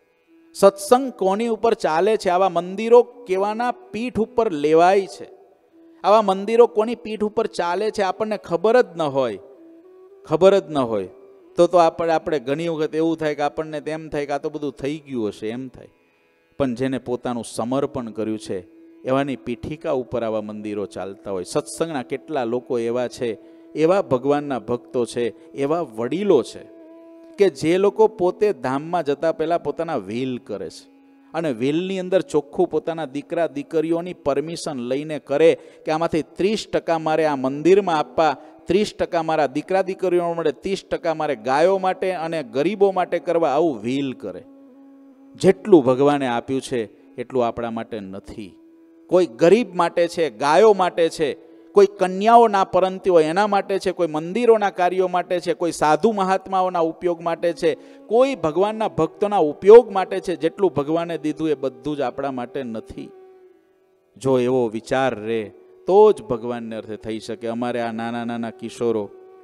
[SPEAKER 1] સત્સંગ કોની ઉપર ચાલે છે, આવા મંદિરો કેવાના પીઠ ઉપર લેવાય છે, આવા મંદિરો કોની પીઠ ઉપર ચાલે છે, આપણને ખબર જ ન હોય. ખબર જ ન હોય તો તો આપણે આપણે ઘણી વખત એવું થાય કે આપણને તેમ થાય કે આ તો બધું થઈ ગયું હશે, એમ થાય. પણ જેને પોતાનું સમર્પણ કર્યું છે એવાની પીઠિકા ઉપર આવા મંદિરો ચાલતા હોય. સત્સંગના કેટલા લોકો એવા છે, એવા ભગવાનના ભક્તો છે, એવા વડીલો છે કે જે લોકો પોતે ધામમાં જતા પહેલાં પોતાના વિલ કરે છે. અને વિલની અંદર ચોખ્ખું પોતાના દીકરા દીકરીઓની પરમિશન લઈને કરે કે આમાંથી ત્રીસ ટકા મારે આ મંદિરમાં આપવા, ત્રીસ ટકા મારા દીકરા દીકરીઓ માટે, ત્રીસ ટકા મારે ગાયો માટે અને ગરીબો માટે કરવા. આવું વિલ કરે. જેટલું ભગવાને આપ્યું છે એટલું આપણા માટે નથી. કોઈ ગરીબ માટે છે, ગાયો માટે છે, કોઈ કન્યાઓ ના પરંતી હોય એના માટે છે, કોઈ મંદિરોના કાર્યો માટે છે, કોઈ સાધુ મહાત્માઓના ઉપયોગ માટે છે, કોઈ ભગવાનના ભક્તોના ઉપયોગ માટે છે. જેટલું ભગવાને દીધું એ બધું જ આપણા માટે નથી. જો એવો વિચાર રહે તો જ ભગવાનને અર્થે થઈ શકે. અમારે આ નાના નાના કિશોરો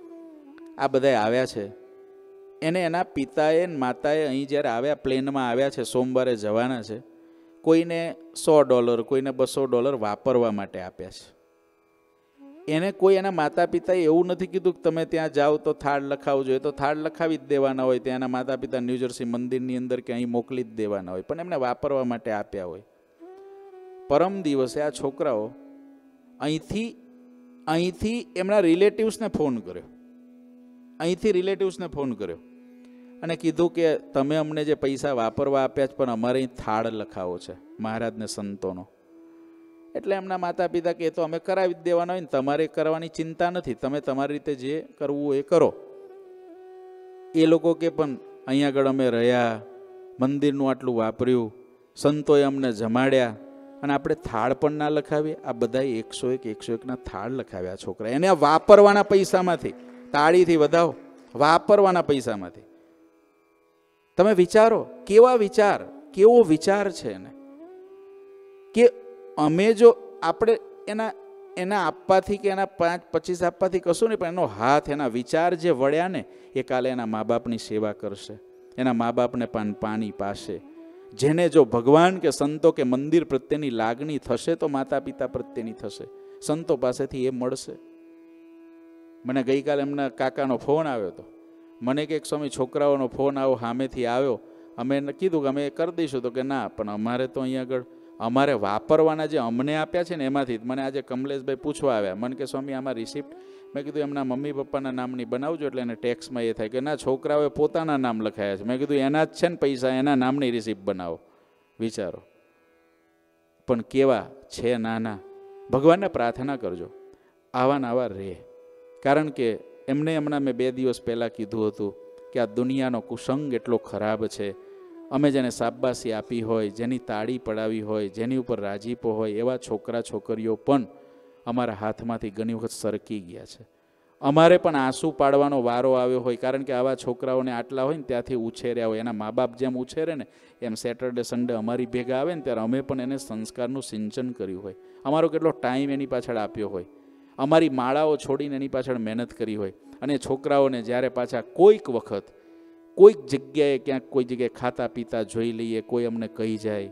[SPEAKER 1] આ બધા આવ્યા છે, એને એના પિતાએ માતાએ અહીં જ્યારે આવ્યા, પ્લેનમાં આવ્યા છે, સોમવારે જવાના છે, કોઈને સો ડોલર કોઈને બસો ડોલર વાપરવા માટે આપ્યા છે. એને કોઈ એના માતા પિતાએ એવું નથી કીધું કે તમે ત્યાં જાઓ તો થાળ લખાવજો. એ તો થાળ લખાવી જ દેવાના હોય, ત્યાંના માતા પિતા ન્યૂજર્સી મંદિરની અંદર કે અહીં મોકલી જ દેવાના હોય, પણ એમને વાપરવા માટે આપ્યા હોય. પરમ દિવસે આ છોકરાઓ અહીંથી અહીંથી એમના રિલેટિવ્સને ફોન કર્યો, અહીંથી રિલેટિવ્સને ફોન કર્યો અને કીધું કે તમે અમને જે પૈસા વાપરવા આપ્યા છે પણ અમારે અહીં થાળ લખાવો છે મહારાજને સંતોનો. એટલે એમના માતા પિતા કે તો અમે કરાવી જ દેવાના હોય ને, તમારે કરવાની ચિંતા નથી, તમે તમારી રીતે જે કરવું એ કરો. એ લોકો કે પણ અહીં આગળ અમે રહ્યા, મંદિરનું આટલું વાપર્યું, સંતોએ અમને જમાડ્યા અને આપણે થાળ પણ ના લખાવીએ. આ બધા એકસો એક એકસો એકના થાળ લખાવ્યા છોકરા, એને વાપરવાના પૈસામાંથી. તાળીથી વધાવો, વાપરવાના પૈસામાંથી. તમે વિચારો કેવા વિચાર, કેવો વિચાર છે એને કે અમે જો આપણે એના એના આપવાથી કે એના પાંચ પચીસ આપવાથી કશું નહીં, પણ એનો હાથ, એના વિચાર જે વળ્યા ને એ કાલે એના મા બાપની સેવા કરશે, એના મા બાપને પણ પાણી પાશે. જેને જો ભગવાન કે સંતો કે મંદિર પ્રત્યેની લાગણી થશે તો માતા પિતા પ્રત્યેની થશે, સંતો પાસેથી એ મળશે. મને ગઈકાલે એમના કાકાનો ફોન આવ્યો હતો. મને કે એક સ્વામી છોકરાઓનો ફોન આવો સામેથી આવ્યો, અમે કીધું કે અમે કરી દઈશું, તો કે ના પણ અમારે તો અહીંયા આગળ અમારે વાપરવાના જે અમને આપ્યા છે ને એમાંથી જ. મને આજે કમલેશભાઈ પૂછવા આવ્યા, મને કે સ્વામી આમાં રિસિપ્ટ, મેં કીધું એમના મમ્મી પપ્પાના નામની બનાવજો એટલે એને ટેક્સમાં એ થાય કે ના છોકરાઓએ પોતાના નામ લખાયા છે. મેં કીધું એના જ છે ને પૈસા, એના નામની રિસિપ્ટ બનાવો. વિચારો પણ કેવા છે નાના. ભગવાનને પ્રાર્થના કરજો આવા ને આવા રહે, કારણ કે એમને હમણાં મેં બે દિવસ પહેલાં કીધું હતું કે આ દુનિયાનો કુસંગ એટલો ખરાબ છે. અમે જેને શાબાશી આપી હોય, જેની તાળી પડાવી હોય, જેની ઉપર રાજીપો હોય, એવા છોકરા છોકરીઓ પણ અમારા હાથમાંથી ઘણી વખત સરકી ગયા છે. અમારે પણ આંસુ પાડવાનો વારો આવ્યો હોય, કારણ કે આવા છોકરાઓને આટલા હોય ને ત્યાંથી ઉછેર્યા હોય. એના મા બાપ જેમ ઉછેરે ને એમ સેટરડે સન્ડે અમારી ભેગા આવે ને ત્યારે અમે પણ એને સંસ્કારનું સિંચન કર્યું હોય. અમારો કેટલો ટાઈમ એની પાછળ આપ્યો હોય, અમારી માળાઓ છોડીને એની પાછળ મહેનત કરી હોય. અને છોકરાઓને જ્યારે પાછા કોઈક વખત કોઈક જગ્યાએ ક્યાંક કોઈ જગ્યાએ ખાતા પીતા જોઈ લઈએ, કોઈ અમને કહી જાય,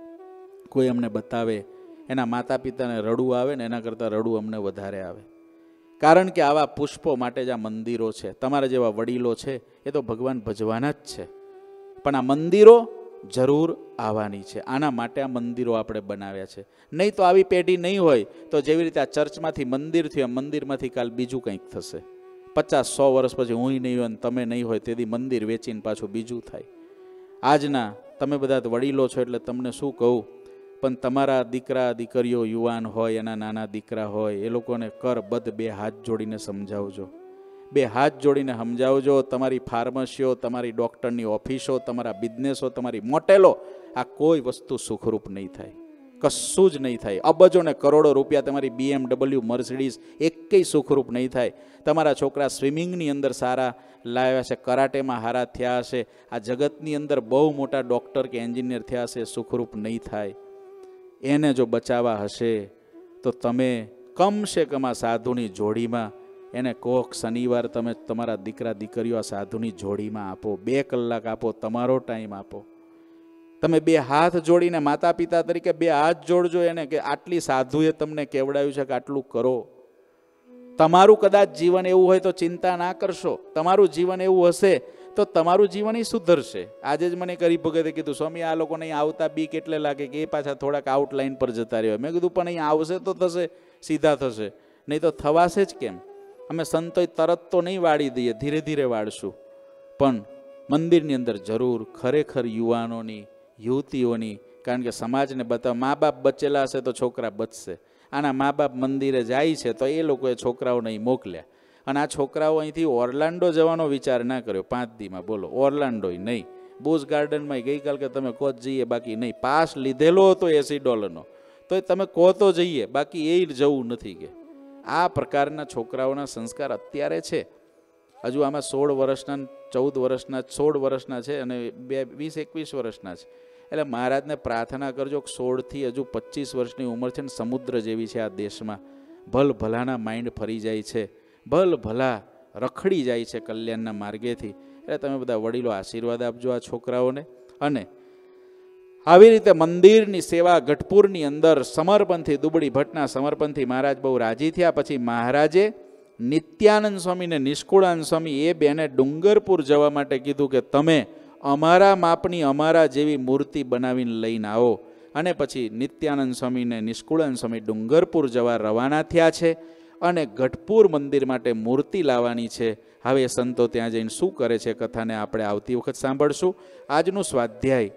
[SPEAKER 1] કોઈ અમને બતાવે, એના માતા પિતાને રડવું આવે ને એના કરતાં રડવું અમને વધારે આવે. કારણ કે આવા પુષ્પો માટે જ આ મંદિરો છે. તમારા જેવા વડીલો છે એ તો ભગવાન ભજવાના જ છે, પણ આ મંદિરો જરૂર આવવાની છે. આના માટે આ મંદિરો આપણે બનાવ્યા છે. નહીં તો આવી પેઢી નહીં હોય તો જેવી રીતે આ ચર્ચમાંથી મંદિર થયું, મંદિરમાંથી કાલ બીજું કંઈક થશે. પચાસ સો વર્ષ પછી હું નહીં હોય ને તમે નહીં હોય તેથી મંદિર વેચીને પાછું બીજું થાય. આજના તમે બધા વડીલો છો એટલે તમને શું કહું, પણ તમારા દીકરા દીકરીઓ યુવાન હોય, એના નાના દીકરા હોય, એ લોકોને કર બદ બે હાથ જોડીને સમજાવજો. બે હાથ જોડીને સમજાવજો. તમારી ફાર્મસીઓ, તમારી ડૉક્ટરની ઓફિસો, તમારા બિઝનેસો, તમારી મોટેલો, આ કોઈ વસ્તુ સુખરૂપ નહીં થાય, કશું જ નહીં થાય. અબજો ને કરોડો રૂપિયા તમારી બીએમડબલ્યુ મર્સિડીઝ એકેય સુખરૂપ નહીં થાય. તમારા છોકરા સ્વિમિંગની અંદર સારા લાવ્યા છે, કરાટેમાં સારા થયા હશે, આ જગતની અંદર બહુ મોટા ડૉક્ટર કે એન્જિનિયર થયા હશે, સુખરૂપ નહીં થાય. એને જો બચાવવા હશે તો તમે કમસે કમ આ સાધુની જોડીમાં એને કોક શનિવાર તમે તમારા દીકરા દીકરીઓ આ સાધુની જોડીમાં આપો. બે કલાક આપો, તમારો ટાઈમ આપો. તમે બે હાથ જોડીને માતા પિતા તરીકે બે હાથ જોડજો એને કે આટલી સાધુએ તમને કેવડાવ્યું છે કે આટલું કરો. તમારું કદાચ જીવન એવું હોય તો ચિંતા ના કરશો. તમારું જીવન એવું હશે તો તમારું જીવન સુધરશે. આજે જ મને કરી ભગતે કીધું, સ્વામી આ લોકોને અહીં આવતા બીક એટલે લાગે કે એ પાછા થોડાક આઉટલાઈન પર જતા રહ્યો. મેં કીધું પણ અહીં આવશે તો થશે, સીધા થશે, નહીં તો થવાશે જ કેમ. અમે સંતોય તરત તો નહીં વાળી દઈએ, ધીરે ધીરે વાળશું. પણ મંદિરની અંદર જરૂર ખરેખર યુવાનોની, યુવતીઓની, કારણ કે સમાજને બતાવ, મા બાપ બચેલા હશે તો છોકરા બચશે. આના મા બાપ મંદિરે જાય છે તો એ લોકોએ છોકરાઓને અહીં મોકલ્યા, અને આ છોકરાઓ અહીંથી ઓર્લાન્ડો જવાનો વિચાર ના કર્યો પાંચ દીમાં. બોલો, ઓર્લાન્ડો નહીં, બુશ ગાર્ડનમાં ગઈકાલ કે તમે કહો જઈએ, બાકી નહીં. પાસ લીધેલો હતો એસી ડોલરનો તો તમે કહો તો જઈએ, બાકી એ જવું નથી. કે આ પ્રકારના છોકરાઓના સંસ્કાર અત્યારે છે. હજુ આમાં સોળ વર્ષના, ચૌદ વર્ષના, સોળ વર્ષના છે અને બે વીસ એકવીસ વર્ષના છે. એટલે મહારાજને પ્રાર્થના કરજો કે સોળથી હજુ પચીસ વર્ષની ઉંમર છે ને સમુદ્ર જેવી છે આ દેશમાં. ભલ ભલાના માઇન્ડ ફરી જાય છે, ભલ ભલા રખડી જાય છે કલ્યાણના માર્ગેથી. એટલે તમે બધા વડીલો આશીર્વાદ આપજો આ છોકરાઓને. અને આવી રીતે મંદિરની સેવા ગઢપુરની અંદર સમર્પણથી, દુબળી ભટ્ટના સમર્પણથી મહારાજ બહુ રાજી થયા. પછી મહારાજે નિત્યાનંદ સ્વામી ને નિષ્કુળાનંદ સ્વામી એ બેને ડુંગરપુર જવા માટે કીધું કે તમે અમારા માપની, અમારા જેવી મૂર્તિ બનાવીને લઈને આવો. અને પછી નિત્યાનંદ સ્વામી ને નિષ્કુળાનંદ સ્વામી ડુંગરપુર જવા રવાના થયા છે અને ગઢપુર મંદિર માટે મૂર્તિ લાવવાની છે. હવે સંતો ત્યાં જઈને શું કરે છે કથાને આપણે આવતી વખત સાંભળશું. આજનું સ્વાધ્યાય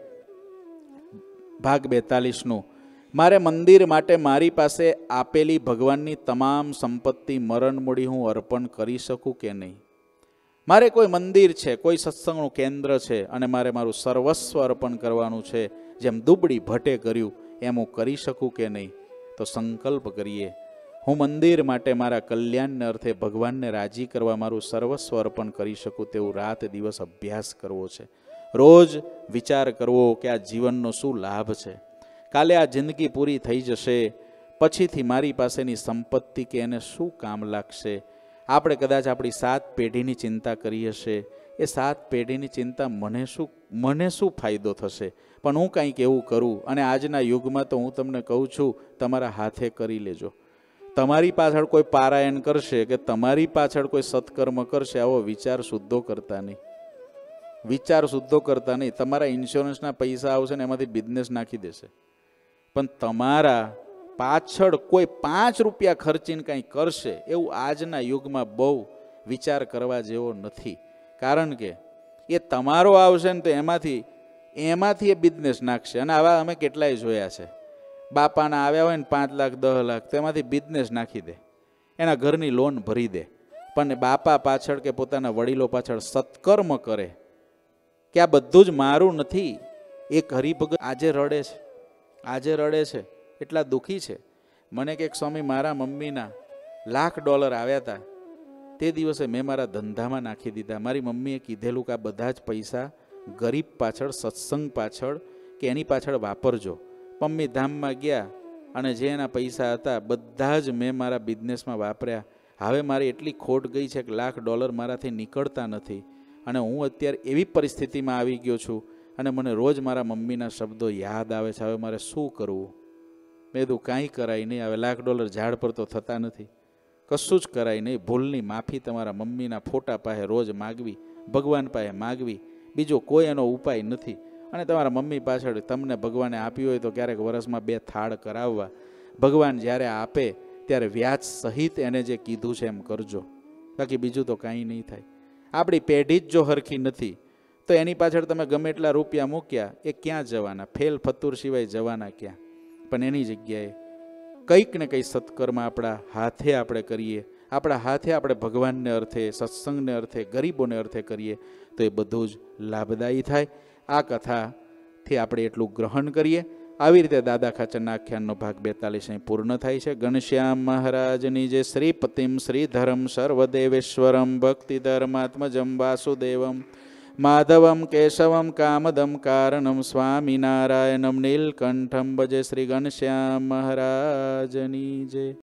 [SPEAKER 1] ભાગ બેતાલીસનું. મારે મંદિર માટે મારી પાસે આપેલી ભગવાનની તમામ સંપત્તિ મરણ મૂડી હું અર્પણ કરી શકું કે નહીં? મારે કોઈ મંદિર છે, કોઈ સત્સંગનું કેન્દ્ર છે અને મારે મારું સર્વસ્વ અર્પણ કરવાનું છે, જેમ દુબળી ભટ્ટે કર્યું એમ હું કરી શકું કે નહીં? તો સંકલ્પ કરીએ, હું મંદિર માટે મારા કલ્યાણને અર્થે ભગવાનને રાજી કરવા મારું સર્વસ્વ અર્પણ કરી શકું તેવું રાત દિવસ અભ્યાસ કરવો છે. રોજ વિચાર કરવો કે આ જીવનનો શું લાભ છે. કાલે આ જિંદગી પૂરી થઈ જશે પછીથી મારી પાસેની સંપત્તિ કે એને શું કામ લાગશે. આપણે કદાચ આપણી સાત પેઢીની ચિંતા કરી હશે, એ સાત પેઢીની ચિંતા મને શું મને શું ફાયદો થશે? પણ હું કંઈક એવું કરું. અને આજના યુગમાં તો હું તમને કહું છું, તમારા હાથે કરી લેજો. તમારી પાછળ કોઈ પારાયણ કરશે કે તમારી પાછળ કોઈ સત્કર્મ કરશે, આવો વિચાર શુદ્ધો કરતા નહીં. વિચાર શુદ્ધો કરતા નહીં. તમારા ઇન્સ્યોરન્સના પૈસા આવશે ને એમાંથી બિઝનેસ નાખી દેશે. પણ તમારા પાછળ કોઈ પાંચ રૂપિયા ખર્ચીને કંઈ કરશે એવું આજના યુગમાં બહુ વિચાર કરવા જેવો નથી. કારણ કે એ તમારો આવશે ને તો એમાંથી એમાંથી એ બિઝનેસ નાખશે. અને આવા અમે કેટલાય જોયા છે. બાપાના આવ્યા હોય ને પાંચ લાખ દસ લાખ તો એમાંથી બિઝનેસ નાખી દે, એના ઘરની લોન ભરી દે. પણ બાપા પાછળ કે પોતાના વડીલો પાછળ સત્કર્મ કરે કે આ બધું જ મારું નથી. એક હરિભગત આજે રડે છે, આજે રડે છે, એટલા દુઃખી છે. મને કે સ્વામી મારા મમ્મીના લાખ ડોલર આવ્યા હતા, તે દિવસે મેં મારા ધંધામાં નાખી દીધા. મારી મમ્મીએ કીધેલું કે આ બધા જ પૈસા ગરીબ પાછળ, સત્સંગ પાછળ કે એની પાછળ વાપરજો. મમ્મી ધામમાં ગયા અને જે એના પૈસા હતા બધા જ મેં મારા બિઝનેસમાં વાપર્યા. હવે મારી એટલી ખોટ ગઈ છે કે લાખ ડોલર મારાથી નીકળતા નથી અને હું અત્યારે એવી પરિસ્થિતિમાં આવી ગયો છું અને મને રોજ મારા મમ્મીના શબ્દો યાદ આવે છે. હવે મારે શું કરવું? મેં કીધું કાંઈ કરાય નહીં. હવે લાખ ડોલર ઝાડ પર તો થતા નથી, કશું જ કરાય નહીં. ભૂલની માફી તમારા મમ્મીના ફોટા પાસે રોજ માગવી, ભગવાન પાસે માગવી, બીજો કોઈ એનો ઉપાય નથી. અને તમારા મમ્મી પાછળ તમને ભગવાને આપ્યું હોય તો ક્યારેક વર્ષમાં બે થાળ કરાવવા. ભગવાન જ્યારે આપે ત્યારે વ્યાજ સહિત એને જે કીધું છે એમ કરજો, બાકી બીજું તો કાંઈ નહીં થાય. આપણી પેઢી જ જો હરખી નથી તો એની પાછળ તમે ગમે એટલા રૂપિયા મૂક્યા એ ક્યાં જવાના? ફેલ ફતુર સિવાય જવાના ક્યાં? પણ એની જગ્યાએ કંઈક ને કંઈ સત્કર્મ આપણા હાથે આપણે કરીએ, આપણા હાથે આપણે ભગવાનને અર્થે, સત્સંગને અર્થે, ગરીબોને અર્થે કરીએ તો એ બધું જ લાભદાયી થાય. આ કથાથી આપણે એટલું ગ્રહણ કરીએ. આવી રીતે દાદા ખાચરના આખ્યાનનો ભાગ બેતાલીસ અહીં પૂર્ણ થાય છે. ઘનશ્યામ મહારાજની જે શ્રીપતિમ શ્રીધરમ સર્વદેવેશ્વરમ ભક્તિ ધર્માત્મજમ વાસુદેવમ માધવમ કેશવમ કામદમ કારણમ સ્વામિનારાયણમ નીલકંઠમ ભજે શ્રી ઘનશ્યામ મહારાજની જય.